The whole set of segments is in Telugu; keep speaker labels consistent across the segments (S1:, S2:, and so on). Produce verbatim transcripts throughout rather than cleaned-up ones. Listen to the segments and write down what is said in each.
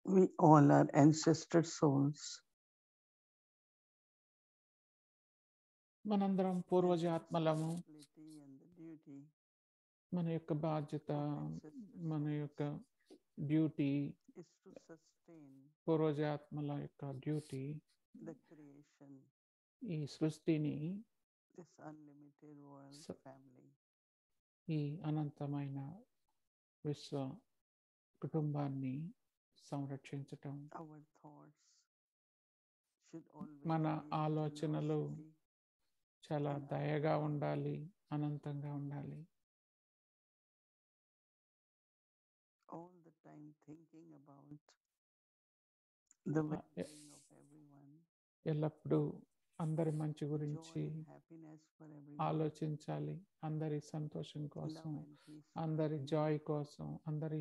S1: We all are ancestor souls.
S2: మనందరం
S1: And the
S2: పూర్వజాత్మలము.
S1: responsibility and the duty
S2: మన యొక్క బాధ్యత,
S1: of ancestor
S2: మన
S1: souls
S2: యొక్క డ్యూటీ,
S1: is to sustain
S2: పూర్వజాత్మల యొక్క డ్యూటీ
S1: the creation,
S2: ఈ సృష్టిని,
S1: this unlimited world
S2: స-
S1: family.
S2: ఈ అనంతమైన విశ్వ కుటుంబాన్ని సంరక్షించటం.
S1: Our thoughts should always
S2: మన
S1: be of
S2: ఆలోచనలు
S1: generosity
S2: చాలా
S1: and
S2: దయగా
S1: abundance.
S2: ఉండాలి, అనంతంగా ఉండాలి.
S1: All the time thinking about the
S2: ఆ, ఎ-
S1: well-being of everyone,
S2: ఎల్లప్పుడూ అందరి మంచి గురించి
S1: joy and happiness for everyone,
S2: ఆలోచించాలి. అందరి సంతోషం కోసం,
S1: love and peace for
S2: అందరి
S1: everyone,
S2: జాయ్ కోసం, అందరి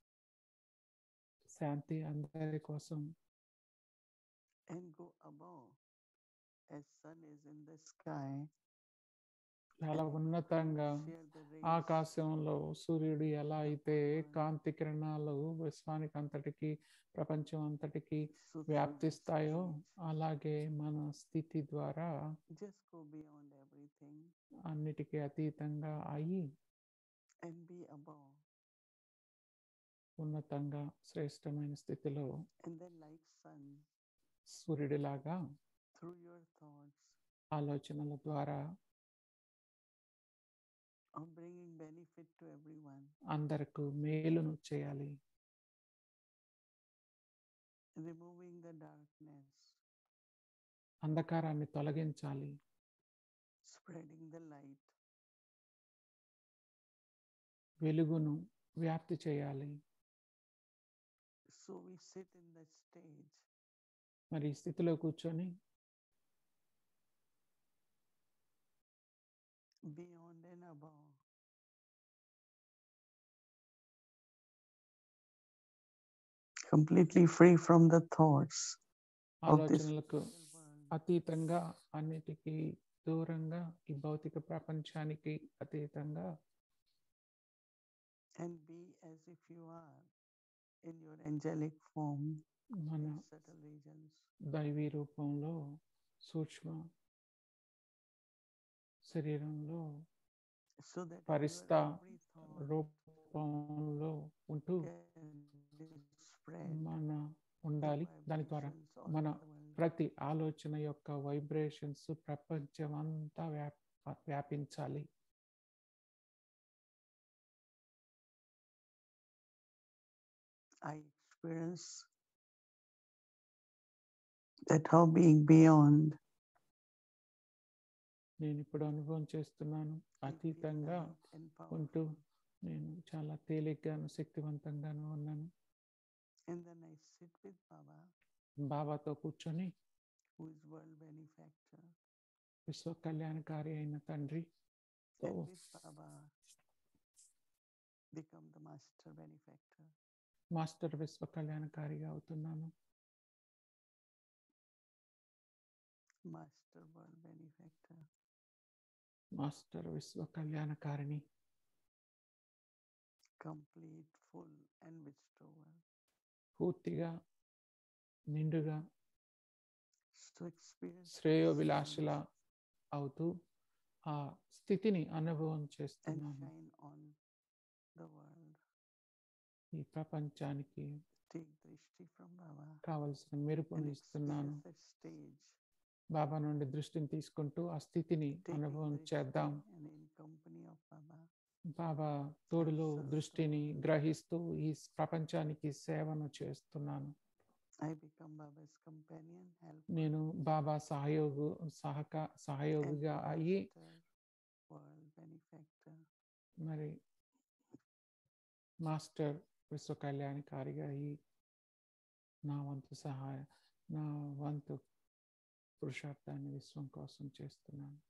S2: శాంతి అందరి కోసం.
S1: and go above as sun is in the sky
S2: చాలా
S1: and
S2: ఉన్నతంగా
S1: share the rays
S2: ఆకాశంలో సూర్యుడు ఎలా అయితే
S1: world.
S2: కాంతి కిరణాలు విశ్వానికి అంతటికి, ప్రపంచం అంతటికి
S1: So through this
S2: వ్యాప్తిస్తాయో
S1: stage,
S2: అలాగే మన స్థితి ద్వారా
S1: just go beyond everything
S2: అన్నిటికీ అతీతంగా అయి
S1: and be above.
S2: ఉన్నతంగా శ్రేష్టమైన స్థితిలో
S1: And then like sun,
S2: సూర్యుడిలాగా
S1: through your thoughts
S2: ఆలోచనల ద్వారా
S1: of bringing benefit to everyone,
S2: అందరకు మేలును చేయాలి.
S1: removing the darkness,
S2: అంధకారాన్ని తొలగించాలి.
S1: spreading the light,
S2: వెలుగును వ్యాప్తి చేయాలి.
S1: so we sit in the stage
S2: మరి ఈ స్థితిలో కూర్చొని
S1: beyond and above, completely free from the thoughts of this
S2: ఆలోచనలకు
S1: physical world,
S2: అతీతంగా, అన్నిటికీ దూరంగా, ఈ భౌతిక ప్రపంచానికి అతీతంగా
S1: and be as if you are in your angelic form
S2: మన
S1: in subtle regions.
S2: దైవీ రూపంలో, సూక్ష్మ శరీరంలో,
S1: So that in
S2: పరిస్థ
S1: your every thought
S2: రూపంలో ఉంటూ
S1: can be spread
S2: మన
S1: the
S2: ఉండాలి. దాని ద్వారా
S1: vibrations all
S2: మన
S1: over the world.
S2: ప్రతి ఆలోచన యొక్క వైబ్రేషన్స్ ప్రపంచం అంతా వ్యాప వ్యాపించాలి.
S1: I experience that how being beyond,
S2: నేను ఇప్పుడు అనుభవం చేస్తున్నాను.
S1: I feel
S2: అతీతంగా
S1: light and
S2: ఉంటూ
S1: powerful.
S2: నేను చాలా తేలిగ్గాను, శక్తివంతంగాను ఉన్నాను.
S1: And then I sit with Baba,
S2: బాబాతో కూర్చొని,
S1: who is world benefactor,
S2: విశ్వ కళ్యాణకారి అయిన తండ్రి తో
S1: and with Baba become the master benefactor.
S2: Master విశ్వ కళ్యాణకారిగా అవుతున్నాను.
S1: Master world benefactor.
S2: మాస్టర్ విశ్వ కళ్యాణకారిని.
S1: Complete, full, and bestower.
S2: పూర్తిగా, నిండుగా,
S1: So experience
S2: శ్రేయోభిలాషుల
S1: this
S2: అవుతూ ఆ స్థితిని అనుభవం
S1: and
S2: చేస్తున్నాను.
S1: shine on the world.
S2: ఈ ప్రపంచానికి
S1: Take drishti from Baba
S2: కావలసిన మెరుపును
S1: and
S2: ఇస్తున్నాను.
S1: experience that stage.
S2: బాబా నుండి దృష్టిని తీసుకుంటూ ఆ స్థితిని
S1: Taking
S2: అనుభవం
S1: drishti
S2: చేద్దాం.
S1: and in company of Baba.
S2: Baba తోడులో
S1: serve the
S2: దృష్టిని
S1: world.
S2: గ్రహిస్తూ ఈ ప్రపంచానికి సేవను చేస్తున్నాను.
S1: I become Baba's companion, helper,
S2: నేను బాబా సహయోగు సహక
S1: and
S2: సహయోగిగా అయ్యి
S1: master world benefactor.
S2: మరి మాస్టర్ విశ్వ కళ్యాణకారిగా అయ్యి నా వంతు సహాయ నా వంతు పురుషార్థాన్ని విశ్వం కోసం చేస్తున్నాను.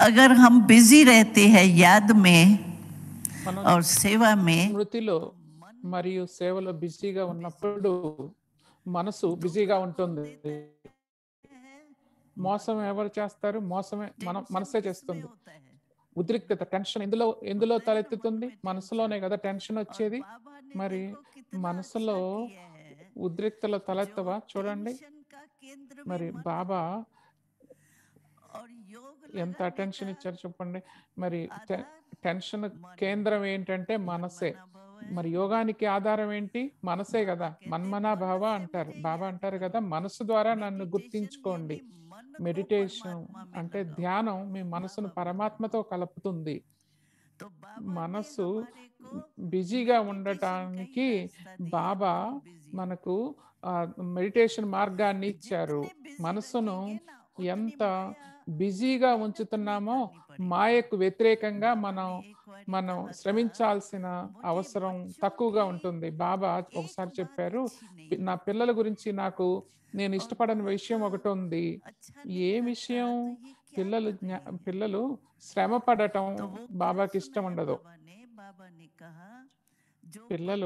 S3: अगर हम बिजी रहते हैं याद में
S2: మనం
S3: और सेवा में,
S2: స్మృతిలో మరియు సేవలో బిజీగా ఉన్నప్పుడు మనసు బిజీగా ఉంటుంది. మోసం ఎవరు చేస్తారు? మోసమే మన మనసే చేస్తుంది. ఉద్రిక్తత, టెన్షన్ ఎందులో ఎందులో తలెత్తుతుంది? మనసులోనే కదా టెన్షన్ వచ్చేది. మరి మనసులో ఉద్రిక్తలు తలెత్తవా? చూడండి, మరి బాబా ఎంత అటెన్షన్ ఇచ్చారు చెప్పండి. మరి టెన్షన్ కేంద్రం ఏంటంటే మనసే. మరి యోగానికి ఆధారం ఏంటి? మనసే కదా. మన్మనా భావ అంటారు. బాబా అంటారు కదా, మనసు ద్వారా నన్ను గుర్తించుకోండి. మెడిటేషన్ అంటే ధ్యానం మీ మనసును పరమాత్మతో కలుపుతుంది. మనసు బిజీగా ఉండటానికి బాబా మనకు మెడిటేషన్ మార్గాన్ని ఇచ్చారు. మనసును ఎంత బిజీగా ఉంచుతున్నామో మాయకు వ్యతిరేకంగా మనం మనం శ్రమించాల్సిన అవసరం తక్కువగా ఉంటుంది. బాబా ఒకసారి చెప్పారు, నా పిల్లల గురించి నాకు నేను ఇష్టపడని విషయం ఒకటి ఉంది. ఏ విషయం? పిల్లలు పిల్లలు శ్రమ పడటం బాబాకి ఇష్టం ఉండదు. పిల్లలు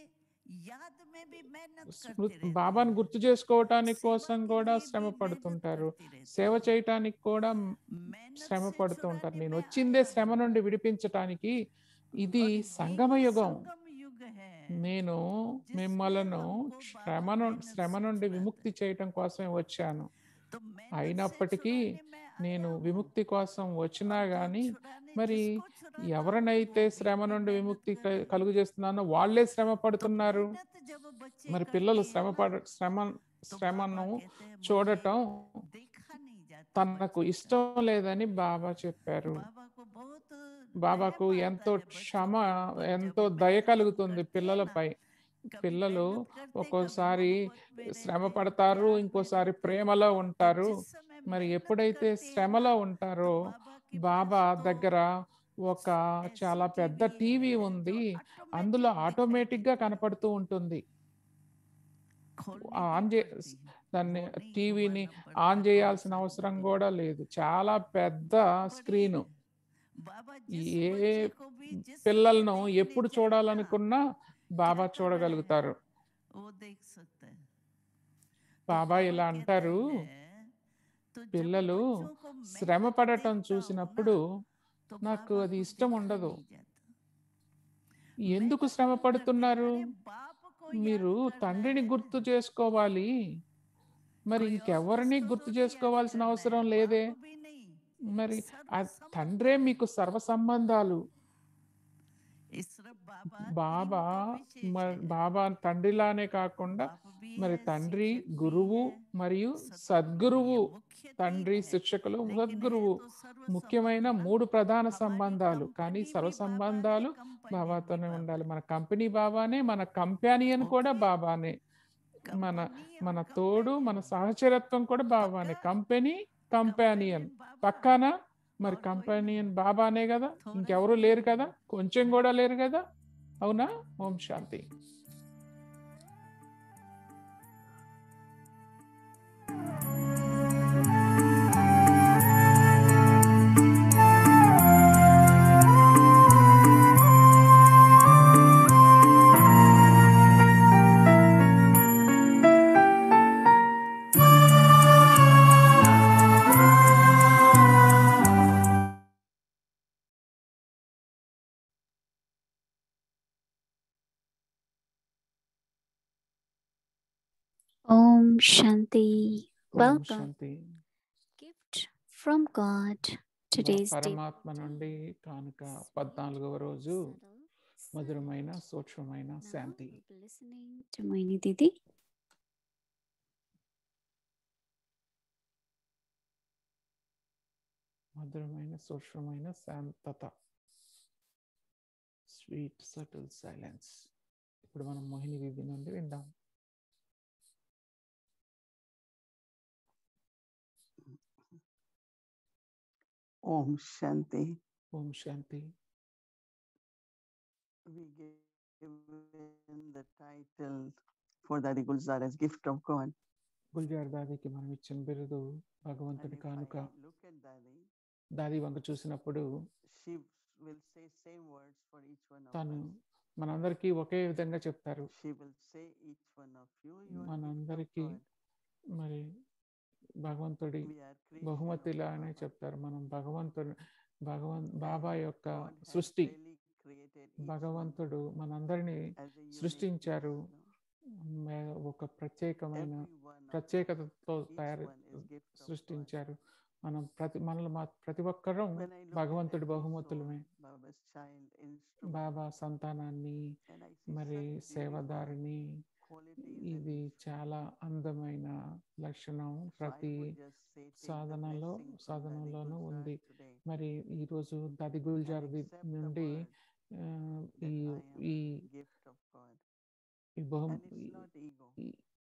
S2: బాబాను గుర్తు చేసుకోవటానికి కోసం కూడా శ్రమ పడుతుంటారు, సేవ చేయటానికి కూడా శ్రమ పడుతూ ఉంటారు. నేను వచ్చిందే శ్రమ నుండి విడిపించటానికి. ఇది సంగమ యుగం. నేను మిమ్మలను శ్రమ శ్రమ నుండి విముక్తి చేయటం కోసమే వచ్చాను. అయినప్పటికీ నేను విముక్తి కోసం వచ్చినా కానీ మరి ఎవరినైతే శ్రమ నుండి విముక్తి కలుగు చేస్తున్నానో వాళ్ళే శ్రమ పడుతున్నారు. మరి పిల్లలు శ్రమ పడ శ్రమ శ్రమను చూడటం తనకు ఇష్టం లేదని బాబా చెప్పారు. బాబాకు ఎంతో క్షమ, ఎంతో దయ కలుగుతుంది పిల్లలపై. పిల్లలు ఒక్కోసారి శ్రమ పడతారు, ఇంకోసారి ప్రేమలో ఉంటారు. మరి ఎప్పుడైతే శ్రమలో ఉంటారో బాబా దగ్గర ఒక చాలా పెద్ద టీవీ ఉంది, అందులో ఆటోమేటిక్గా కనపడుతూ ఉంటుంది. ఆన్ చే దాన్ని టీవీని ఆన్ చేయాల్సిన అవసరం కూడా లేదు. చాలా పెద్ద స్క్రీను. ఏ పిల్లలను ఎప్పుడు చూడాలనుకున్నా బాబా చూడగలుగుతారు. బాబా ఇలా అంటారు, పిల్లలు శ్రమ పడటం చూసినప్పుడు నాకు అది ఇష్టం ఉండదు. ఎందుకు శ్రమ పడుతున్నారు? మీరు తండ్రిని గుర్తు చేసుకోవాలి, మరి ఇంకెవరిని గుర్తు చేసుకోవాల్సిన అవసరం లేదే. మరి ఆ తండ్రే మీకు సర్వ సంబంధాలు. బాబా బాబా తండ్రిలానే కాకుండా మరి తండ్రి, గురువు మరియు సద్గురువు. తండ్రి, శిక్షకులు, సద్గురువు ముఖ్యమైన మూడు ప్రధాన సంబంధాలు. కానీ సర్వ సంబంధాలు బాబాతోనే ఉండాలి. మన కంపెనీ బాబానే, మన కంపానియన్ కూడా బాబానే, మన మన తోడు, మన సహచరత్వం కూడా బాబానే. కంపెనీ, కంపానియన్ పక్కన మరి కంపానియన్ బాబానే కదా, ఇంకెవరు లేరు కదా, కొంచెం కూడా లేరు కదా. అవునా? ఓం శాంతి.
S4: Om Shanti.
S2: Om
S4: Welcome.
S2: Shanti.
S4: Gift from God. Today's day.
S2: పరమాత్మ నుండి కానుక పద్నాలుగవ రోజు మధురమైన సూక్ష్మమైన శాంతి.
S4: Listening to Moini Didi.
S2: మధురమైన సూక్ష్మమైన శాంతత, స్వీట్ సటిల్ సైలెన్స్. ఇప్పుడు మనం మోహిని దీది నుండి విందాం.
S1: Om Shanti.
S2: Om Shanti.
S1: We given the title for Dadi Gulzar as Gift of God.
S2: Gulzar దాదికి మనం ఇచ్చిన బిరుదు భగవంతుడి
S1: And if
S2: కానుక.
S1: I look at Dadi,
S2: దాది వంక చూసినప్పుడు
S1: she will say same words for each one of
S2: తను
S1: us.
S2: మనందరికీ ఒకే విధంగా చెప్తారు.
S1: She will say each one of you, you are gift of
S2: మనందరికీ
S1: God.
S2: మరి భగవంతుడి
S1: We are creation of
S2: బహుమతిలానే
S1: Baba.
S2: చెప్తారు. మనం భగవంతుడు భగవన్
S1: And
S2: బాబా యొక్క
S1: God has
S2: సృష్టి.
S1: really created each one
S2: భగవంతుడు మనందరినీ
S1: as a uniqueness,
S2: సృష్టించారు.
S1: no?
S2: మే- ఒక ప్రత్యేకమైన
S1: Every one of us,
S2: ప్రత్యేకతతో
S1: each
S2: తయారు
S1: one is gift of God.
S2: సృష్టించారు. మనం ప్రతి మనల్ని మా ప్రతి ఒక్కరం
S1: When I look
S2: భగవంతుడి
S1: at every
S2: బహుమతులమే.
S1: soul, Baba's child, instrument,
S2: బాబా సంతానాన్ని
S1: and I see
S2: మరి
S1: such beautiful
S2: సేవదారిని,
S1: qualities in
S2: ఇది
S1: each one.
S2: చాలా అందమైన లక్షణం
S1: So I
S2: ప్రతి
S1: would just say, take the
S2: సాధనలో
S1: blessing from Daddy
S2: సాధనలోనూ
S1: Gulzar
S2: ఉంది.
S1: today
S2: మరి ఈరోజు దది గుల్జార్
S1: and accept the
S2: నుండి
S1: word
S2: ఆ,
S1: that
S2: ఈ
S1: I am
S2: ఈ
S1: gift of God.
S2: ఈ బహు
S1: And it's not ego.
S2: ఈ-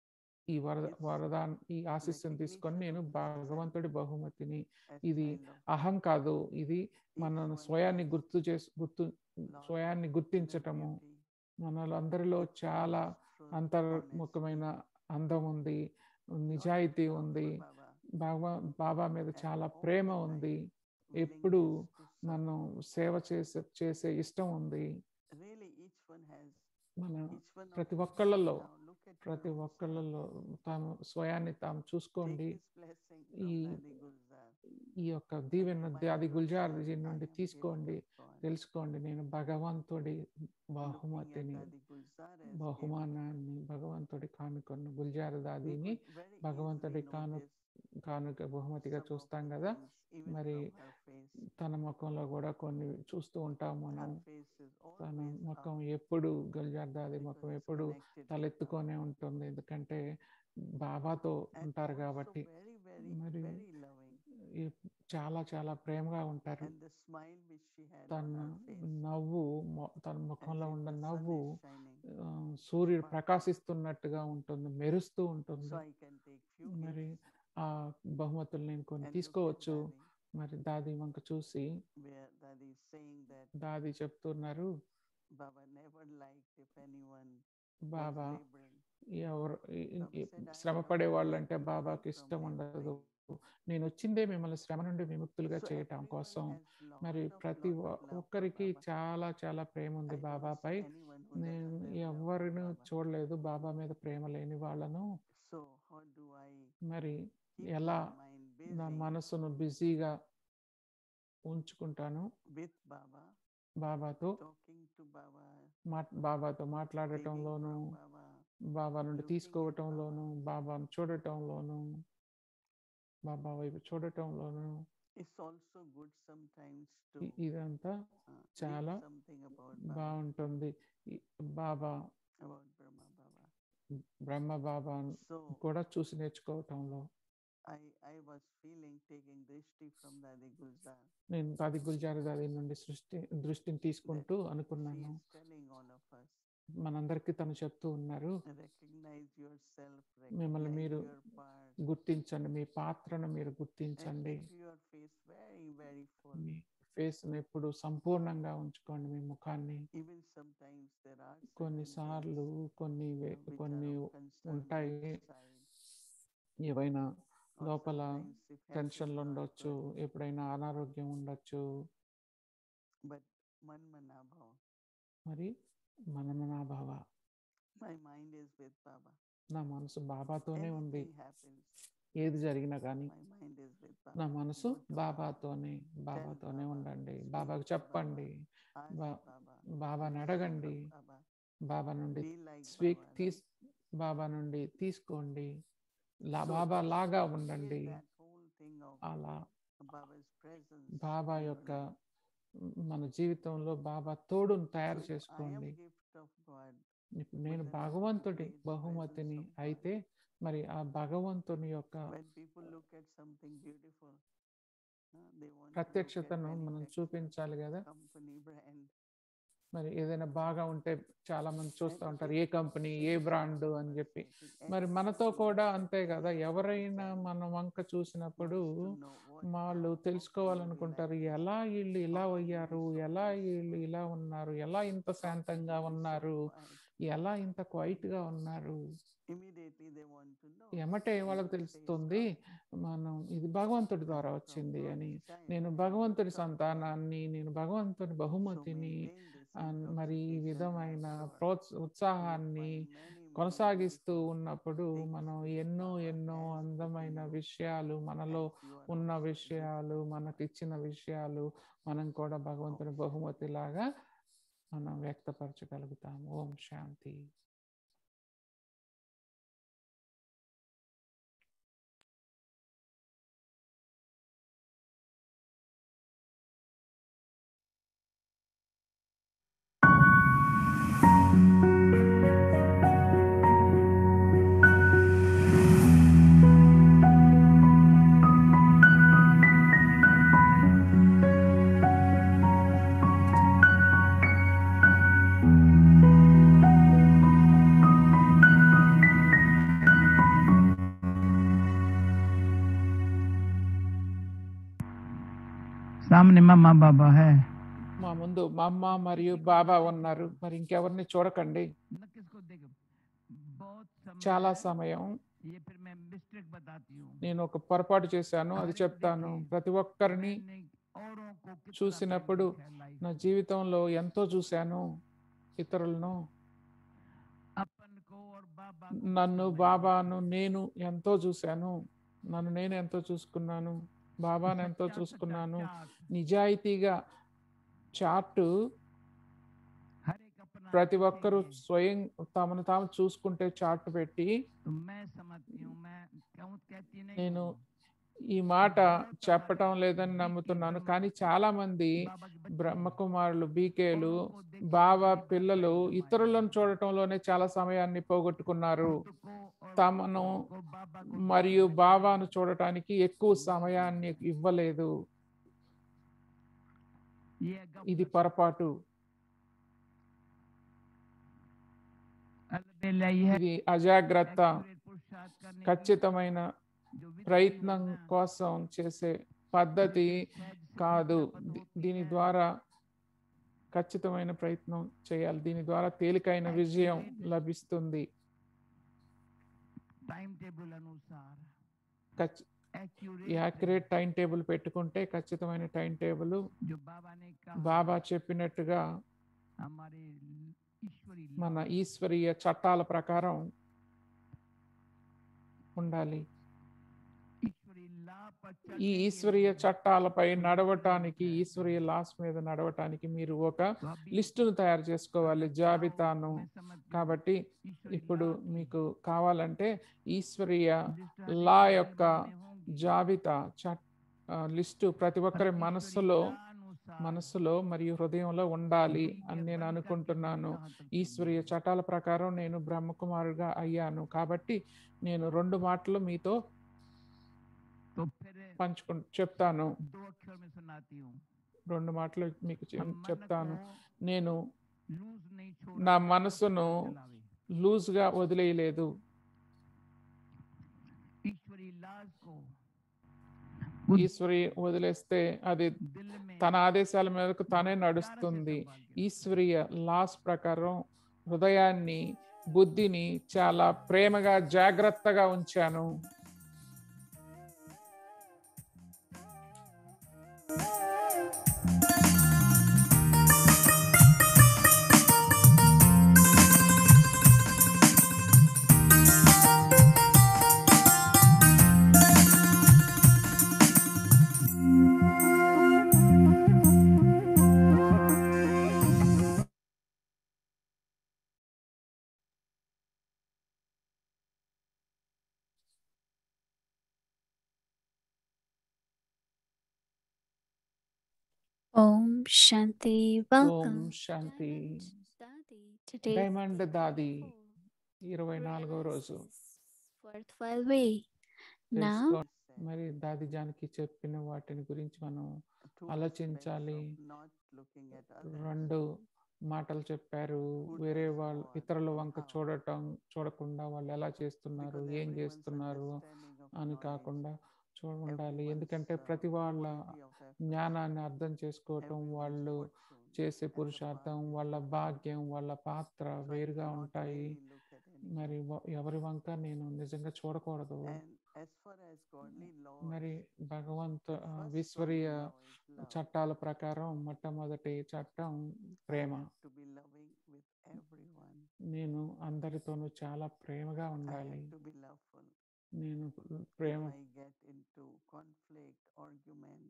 S2: ఈ వరద
S1: It's
S2: వరదాన్ ఈ ఆశీస్సును తీసుకొని నేను
S1: recognition of myself
S2: భగవంతుడి బహుమతిని.
S1: as
S2: ఇది
S1: child of God.
S2: అహం కాదు, ఇది మన
S1: Each one
S2: స్వయాన్ని
S1: has
S2: గుర్తు చేసి గుర్తు
S1: lot
S2: స్వయాన్ని
S1: of
S2: గుర్తించటము.
S1: inner beauty.
S2: మనలందరిలో
S1: Each one
S2: చాలా
S1: has truth,
S2: అంతర్ముఖమైన
S1: honesty,
S2: అందం ఉంది,
S1: lot of
S2: నిజాయితీ
S1: love
S2: ఉంది,
S1: for Baba,
S2: బాబా బాబా మీద
S1: and
S2: చాలా
S1: all
S2: ప్రేమ
S1: the
S2: ఉంది,
S1: time
S2: ఎప్పుడు
S1: willingness to serve.
S2: నన్ను సేవ చేసే చేసే ఇష్టం ఉంది.
S1: Really, each one has,
S2: మన
S1: each one of
S2: ప్రతి
S1: you
S2: ఒక్కళ్ళలో
S1: now look at your
S2: ప్రతి
S1: own self.
S2: ఒక్కళ్ళలో తాము స్వయాన్ని తాము
S1: Take
S2: చూసుకోండి.
S1: this blessing from
S2: ఈ
S1: Daddy Gulzar
S2: ఈ యొక్క
S1: and
S2: దీవెన
S1: remind
S2: అది గుల్జార్
S1: yourself, I
S2: నుండి
S1: am
S2: తీసుకోండి,
S1: gift of God.
S2: తెలుసుకోండి నేను భగవంతుడి
S1: Looking at
S2: బహుమతిని,
S1: Daddy Gulzar as gift,
S2: బహుమానాన్ని, భగవంతుడి కానుకను గుల్జార్
S1: we
S2: దాదిని
S1: could very
S2: భగవంతుడి
S1: easily
S2: కాను
S1: notice
S2: కానుక బహుమతిగా
S1: some of
S2: చూస్తాం
S1: the
S2: కదా.
S1: things even
S2: మరి
S1: from her face.
S2: తన ముఖంలో కూడా కొన్ని చూస్తూ ఉంటాం మనం.
S1: Her face is
S2: తన
S1: always
S2: ముఖం
S1: up
S2: ఎప్పుడు గుల్జార్ దాది
S1: because
S2: ముఖం
S1: it's
S2: ఎప్పుడు
S1: connected with Baba.
S2: తలెత్తుకొనే ఉంటుంది, ఎందుకంటే బాబాతో
S1: And
S2: ఉంటారు
S1: also
S2: కాబట్టి.
S1: very, very,
S2: మరి
S1: very loving.
S2: ఈ చాలా చాలా ప్రేమగా ఉంటారు.
S1: And the smile which she had
S2: తన
S1: on her face
S2: నవ్వు మొ- తన
S1: as
S2: ముఖంలో
S1: if
S2: ఉన్న
S1: the sun
S2: నవ్వు
S1: is shining.
S2: ఆ, సూర్యుడు
S1: sparkling.
S2: ప్రకాశిస్తున్నట్టుగా ఉంటుంది, మెరుస్తూ
S1: So
S2: ఉంటుంది.
S1: I can take few
S2: మరి
S1: hints
S2: ఆ బహుమతులు నేను కొన్ని
S1: and look at
S2: తీసుకోవచ్చు.
S1: Daddy,
S2: మరి దాది వంక చూసి
S1: where Daddy is saying that
S2: దాది చెప్తున్నారు,
S1: Baba never liked if anyone was
S2: Baba
S1: laboring.
S2: ఎవరు ఈ-
S1: Baba
S2: ఈ-
S1: said, I
S2: శ్రమ
S1: have
S2: పడే
S1: come
S2: వాళ్ళంటే
S1: to
S2: బాబాకి
S1: free
S2: ఇష్టం
S1: from
S2: ఉండదు.
S1: laboring.
S2: నేను వచ్చిందే మిమ్మల్ని శ్రమ నుండి విముక్తులుగా
S1: So
S2: చేయటం
S1: everyone
S2: కోసం.
S1: has
S2: మరి
S1: lot of,
S2: ప్రతి
S1: lot
S2: ఒ-
S1: of love for
S2: ఒక్కరికి
S1: Baba.
S2: చాలా చాలా ప్రేమ ఉంది
S1: I don't
S2: బాబాపై.
S1: see anyone who
S2: నేను
S1: doesn't have love for
S2: ఎవరిని
S1: Baba.
S2: చూడలేదు బాబా మీద ప్రేమ లేని వాళ్ళను.
S1: So how do I
S2: మరి
S1: keep
S2: ఎలా
S1: my mind
S2: నా
S1: busy
S2: మనసును బిజీగా ఉంచుకుంటాను,
S1: with Baba,
S2: బాబాతో
S1: talking to Baba,
S2: మాట్ బాబాతో
S1: taking
S2: మాట్లాడటంలోను,
S1: from Baba,
S2: బాబా నుండి
S1: looking at
S2: తీసుకోవటంలోను,
S1: Baba.
S2: బాబాను చూడటంలోను, బాబా వైపు చూడటంలోను.
S1: It's also good sometimes to
S2: ఇ- ఇదంతా
S1: uh, read
S2: చాలా
S1: something about Baba,
S2: బాగుంటుంది. ఈ బాబా
S1: about Brahma Baba.
S2: Brahma Baba
S1: So
S2: కూడా చూసి నేర్చుకోవటంలో
S1: I, I was feeling taking drishti from Daddy Gulzar.
S2: నేను దాది గుల్జార్ దాది నుండి సృష్టి దృష్టిని తీసుకుంటూ
S1: She
S2: అనుకున్నాను.
S1: is telling all of us,
S2: మనందరికీ తను చెప్తూ ఉన్నారు,
S1: recognize yourself,
S2: మిమ్మల్ని
S1: recognize
S2: మీరు
S1: your part,
S2: గుర్తించండి, మీ పాత్రను మీరు
S1: and
S2: గుర్తించండి,
S1: keep your face very, very full.
S2: మీ ఫేస్ని ఎప్పుడు సంపూర్ణంగా ఉంచుకోండి, మీ ముఖాన్ని.
S1: Even sometimes there are certain
S2: కొన్నిసార్లు
S1: things
S2: కొన్ని
S1: uh,
S2: వే-
S1: which
S2: కొన్ని
S1: are of concern
S2: ఉంటాయి,
S1: inside,
S2: ఏవైనా
S1: or
S2: లోపల
S1: sometimes if health is
S2: టెన్షన్లు
S1: not
S2: ఉండొచ్చు,
S1: good.
S2: ఎప్పుడైనా అనారోగ్యం ఉండొచ్చు.
S1: But Manmanabhav,
S2: మరి మనమనాభావ,
S1: my mind is with Baba.
S2: నా మనసు బాబాతోనే ఉంది.
S1: Anything happens,
S2: ఏది జరిగినా కానీ
S1: my mind is with
S2: నా
S1: Baba.
S2: మనసు
S1: Go to Baba,
S2: బాబాతోనే, బాబాతోనే
S1: Baba,
S2: ఉండండి,
S1: speak
S2: బాబాకు
S1: to
S2: చెప్పండి,
S1: Baba, ask
S2: బా-
S1: Baba,
S2: బాబాని
S1: receive
S2: అడగండి,
S1: from Baba,
S2: బాబా నుండి
S1: be like
S2: స్వీక్
S1: Baba,
S2: తీస్
S1: right?
S2: బాబా నుండి తీసుకోండి, లా
S1: So
S2: బాబా
S1: just
S2: లాగా
S1: feel
S2: ఉండండి.
S1: that whole thing of
S2: అలా
S1: Baba's presence
S2: Baba
S1: in your
S2: యొక్క
S1: life.
S2: మన జీవితంలో బాబా తోడును తయారు
S1: So if I am
S2: చేసుకోండి.
S1: gift of God,
S2: ఇప్పుడు నేను
S1: but then I have to
S2: భగవంతుడి
S1: face the
S2: బహుమతిని
S1: presence of God.
S2: అయితే, మరి ఆ భగవంతుని యొక్క
S1: When people look at something beautiful, uh, they want to look at
S2: ప్రత్యక్షతను
S1: many
S2: మనం
S1: textures,
S2: చూపించాలి కదా.
S1: company brand.
S2: మరి ఏదైనా బాగా ఉంటే చాలా మంది చూస్తూ
S1: And it
S2: ఉంటారు,
S1: is
S2: ఏ కంపెనీ ఏ
S1: same
S2: బ్రాండ్
S1: for
S2: అని
S1: us,
S2: చెప్పి.
S1: I think.
S2: మరి
S1: Anyone
S2: మనతో
S1: who
S2: కూడా
S1: looks at
S2: అంతే కదా,
S1: any of
S2: ఎవరైనా
S1: ourselves
S2: మన వంక చూసినప్పుడు
S1: wants to know what,
S2: వాళ్ళు
S1: how, how can we be
S2: తెలుసుకోవాలనుకుంటారు,
S1: like this?
S2: ఎలా వీళ్ళు ఇలా
S1: How can we be
S2: అయ్యారు,
S1: so
S2: ఎలా వీళ్ళు
S1: peaceful?
S2: ఇలా ఉన్నారు, ఎలా ఇంత
S1: How can we
S2: శాంతంగా
S1: be so
S2: ఉన్నారు,
S1: quiet?
S2: ఎలా ఇంత క్వైట్గా ఉన్నారు?
S1: Immediately they want to know.
S2: ఎమటే
S1: You
S2: వాళ్ళకి
S1: will
S2: తెలుస్తుంది
S1: face God.
S2: మనం ఇది భగవంతుడి ద్వారా
S1: I'm from
S2: వచ్చింది అని.
S1: God's child.
S2: నేను
S1: I'm
S2: భగవంతుడి
S1: gift of God.
S2: సంతానాన్ని, నేను భగవంతుని
S1: So
S2: బహుమతిని
S1: maintain this
S2: అన్ మరి ఈ
S1: intoxication,
S2: విధమైన
S1: I'm sure
S2: ప్రోత్స
S1: you will
S2: ఉత్సాహాన్ని
S1: find many, many
S2: కొనసాగిస్తూ
S1: beautiful
S2: ఉన్నప్పుడు
S1: things
S2: మనం
S1: which
S2: ఎన్నో
S1: Baba
S2: ఎన్నో
S1: has put in
S2: అందమైన
S1: you
S2: విషయాలు, మనలో
S1: as you are
S2: ఉన్న
S1: also a gift
S2: విషయాలు,
S1: of God.
S2: మనకిచ్చిన విషయాలు మనం కూడా భగవంతుని
S1: ఓం
S2: బహుమతిలాగా మనం వ్యక్తపరచగలుగుతాము. ఓం శాంతి.
S5: सामने मम्मा बाबा है,
S2: మా ముందు మా అమ్మ మరియు బాబా ఉన్నారు. మరి ఇంకెవరిని చూడకండి.
S5: न किसको देखे, बहुत समय
S2: చాలా
S5: है,
S2: సమయం
S5: ये फिर मैं मिस्टेक बताती हूँ।
S2: నేను ఒక పొరపాటు చేశాను, అది చెప్తాను. ప్రతి ఒక్కరిని
S5: मैंने औरों को कितना
S2: చూసినప్పుడు
S5: प्रेम देखा है life
S2: నా
S5: में।
S2: జీవితంలో ఎంతో చూశాను ఇతరులను,
S5: अपन को और बाबा को
S2: నన్ను
S5: कितना
S2: బాబాను నేను ఎంతో చూశాను, నన్ను నేను ఎంతో చూసుకున్నాను, బాబాను
S5: सच्चा-
S2: ఎంతో
S5: सच्चा
S2: చూసుకున్నాను.
S5: चार्ट,
S2: నిజాయితీగా చార్టు
S5: हर एक अपना
S2: ప్రతి ఒక్కరూ
S5: देखेंगे।
S2: స్వయం తమను తాము చూసుకుంటే చార్ట్ పెట్టి,
S5: तो मैं समझती हूँ, मैं कहूँ कहती नहीं
S2: నేను
S5: हूँ।
S2: ఈ మాట చెప్పటం లేదని నమ్ముతున్నాను, కానీ చాలా మంది
S5: बाबा के बच्चे
S2: బ్రహ్మకుమారులు, బీకేలు,
S5: औरों को देख के
S2: బాబా
S5: अपने
S2: పిల్లలు
S5: घर पे
S2: ఇతరులను చూడటంలోనే చాలా సమయాన్ని పోగొట్టుకున్నారు.
S5: खुद को और
S2: తమను
S5: को बाबा को
S2: మరియు
S5: देखने में
S2: బాబాను చూడటానికి ఎక్కువ సమయాన్ని ఇవ్వలేదు.
S5: ये गप
S2: ఇది పొరపాటు,
S5: अलबेला ये है।
S2: ఇది అజాగ్రత్త.
S5: Accurate पुरुषार्थ करने की
S2: ఖచ్చితమైన
S5: जो विधि
S2: ప్రయత్నం
S5: है ना,
S2: కోసం చేసే పద్ధతి
S5: लेकिन सहज सिद्धि
S2: కాదు.
S5: प्राप्त
S2: దీ-
S5: होती
S2: దీని
S5: है।
S2: ద్వారా ఖచ్చితమైన ప్రయత్నం చేయాలి. దీని ద్వారా తేలికైన విజయం లభిస్తుంది.
S5: टाइम टेबल अनुसार accurate
S2: యాక్యురేట్ టైం టేబుల్ పెట్టుకుంటే, ఖచ్చితమైన టైం టేబుల్
S5: जो बाबा ने कहा
S2: బాబా చెప్పినట్టుగా
S5: हमारे ईश्वरी
S2: మన
S5: law,
S2: ఈశ్వరీయ చట్టాల ప్రకారం ఉండాలి.
S5: ईश्वरी law पर
S2: ఈ
S5: चलने के
S2: ఈశ్వరీయ
S5: लिए
S2: చట్టాలపై నడవటానికి, ఈశ్వరీయ లాస్ మీద నడవటానికి మీరు ఒక
S5: तो अभी
S2: లిస్టును తయారు చేసుకోవాలి,
S5: अगर
S2: జాబితాను.
S5: चाहो, मैं समझती हूँ,
S2: కాబట్టి
S5: ईश्वरी
S2: ఇప్పుడు
S5: law की
S2: మీకు కావాలంటే ఈశ్వరీయ
S5: लिस्ट हर एक
S2: లా
S5: के
S2: యొక్క
S5: मन में होंगी।
S2: జాబితా చట్ ఆ, లిస్టు ప్రతి
S5: पर
S2: ఒక్కరి
S5: ईश्वरी
S2: మనస్సులో
S5: law अनुसार
S2: మనస్సులో మరియు హృదయంలో ఉండాలి
S5: अभी
S2: అని
S5: ये
S2: నేను
S5: बंद करके
S2: అనుకుంటున్నాను.
S5: मैं कहाँ तक
S2: ఈశ్వరీయ
S5: चलूँ?
S2: చట్టాల ప్రకారం నేను బ్రహ్మకుమారుగా అయ్యాను. కాబట్టి నేను రెండు మాటలు మీతో
S5: तो फिर
S2: పంచుకు చెప్తాను.
S5: दो अक्षर में सुनाती हूँ।
S2: రెండు మాటలు మీకు చె-
S5: हम मन
S2: చెప్తాను.
S5: को
S2: నేను
S5: लूज नहीं छोड़ा,
S2: నా
S5: जब तक
S2: మనసును
S5: वो चलावे।
S2: లూజ్గా వదిలేయలేదు.
S5: ईश्वरी लाज को
S2: ఈశ్వరి వదిలేస్తే అది
S5: दिल में
S2: తన ఆదేశాల మేరకు తానే నడుస్తుంది. ఈశ్వరీయ లాస్ ప్రకారం హృదయాన్ని, బుద్ధిని చాలా ప్రేమగా, జాగ్రత్తగా ఉంచాను.
S4: Om Shanti. Welcome.
S2: Om Shanti.
S4: Diamond Dadi. Today
S2: diamond Dadi ఇరవై నాలుగో
S4: prayers
S2: రోజు
S4: worthwhile way. Now,
S2: తెలుసుకో. మరి దాది జానకి చెప్పిన వాటిని గురించి మనం
S1: Two aspects
S2: ఆలోచించాలి.
S1: of not looking at others.
S2: రెండు మాటలు చెప్పారు. వేరే వాళ్ళు ఇతరుల వంక చూడటం చూడకుండా వాళ్ళు ఎలా చేస్తున్నారు,
S1: Because
S2: ఏం
S1: everyone's
S2: చేస్తున్నారు
S1: understanding of
S2: అని
S1: knowledge,
S2: కాకుండా చూడ ఉండాలి.
S1: everyone's,
S2: ఎందుకంటే
S1: uh,
S2: ప్రతి వాళ్ళ
S1: quality of effort,
S2: జ్ఞానాన్ని అర్థం చేసుకోవటం,
S1: everyone's
S2: వాళ్ళు
S1: fortune
S2: చేసే
S1: as a
S2: పురుషార్థం,
S1: part
S2: వాళ్ళ
S1: of
S2: భాగ్యం, వాళ్ళ పాత్ర
S1: So I
S2: వేరుగా
S1: cannot
S2: ఉంటాయి.
S1: really look at anyone.
S2: మరి వ- ఎవరి వంక నేను నిజంగా చూడకూడదు.
S1: And as far as godly laws,
S2: మరి భగవంతు
S1: the
S2: ఆ,
S1: first
S2: విశ్వరీయ
S1: godly law is love.
S2: చట్టాల ప్రకారం మొట్టమొదటి చట్టం
S1: I
S2: Prema.
S1: have to be loving with everyone.
S2: నేను అందరితోనూ చాలా ప్రేమగా
S1: I
S2: ఉండాలి.
S1: have to be loveful.
S2: నేను
S1: If
S2: Prema
S1: I get into conflict, argument,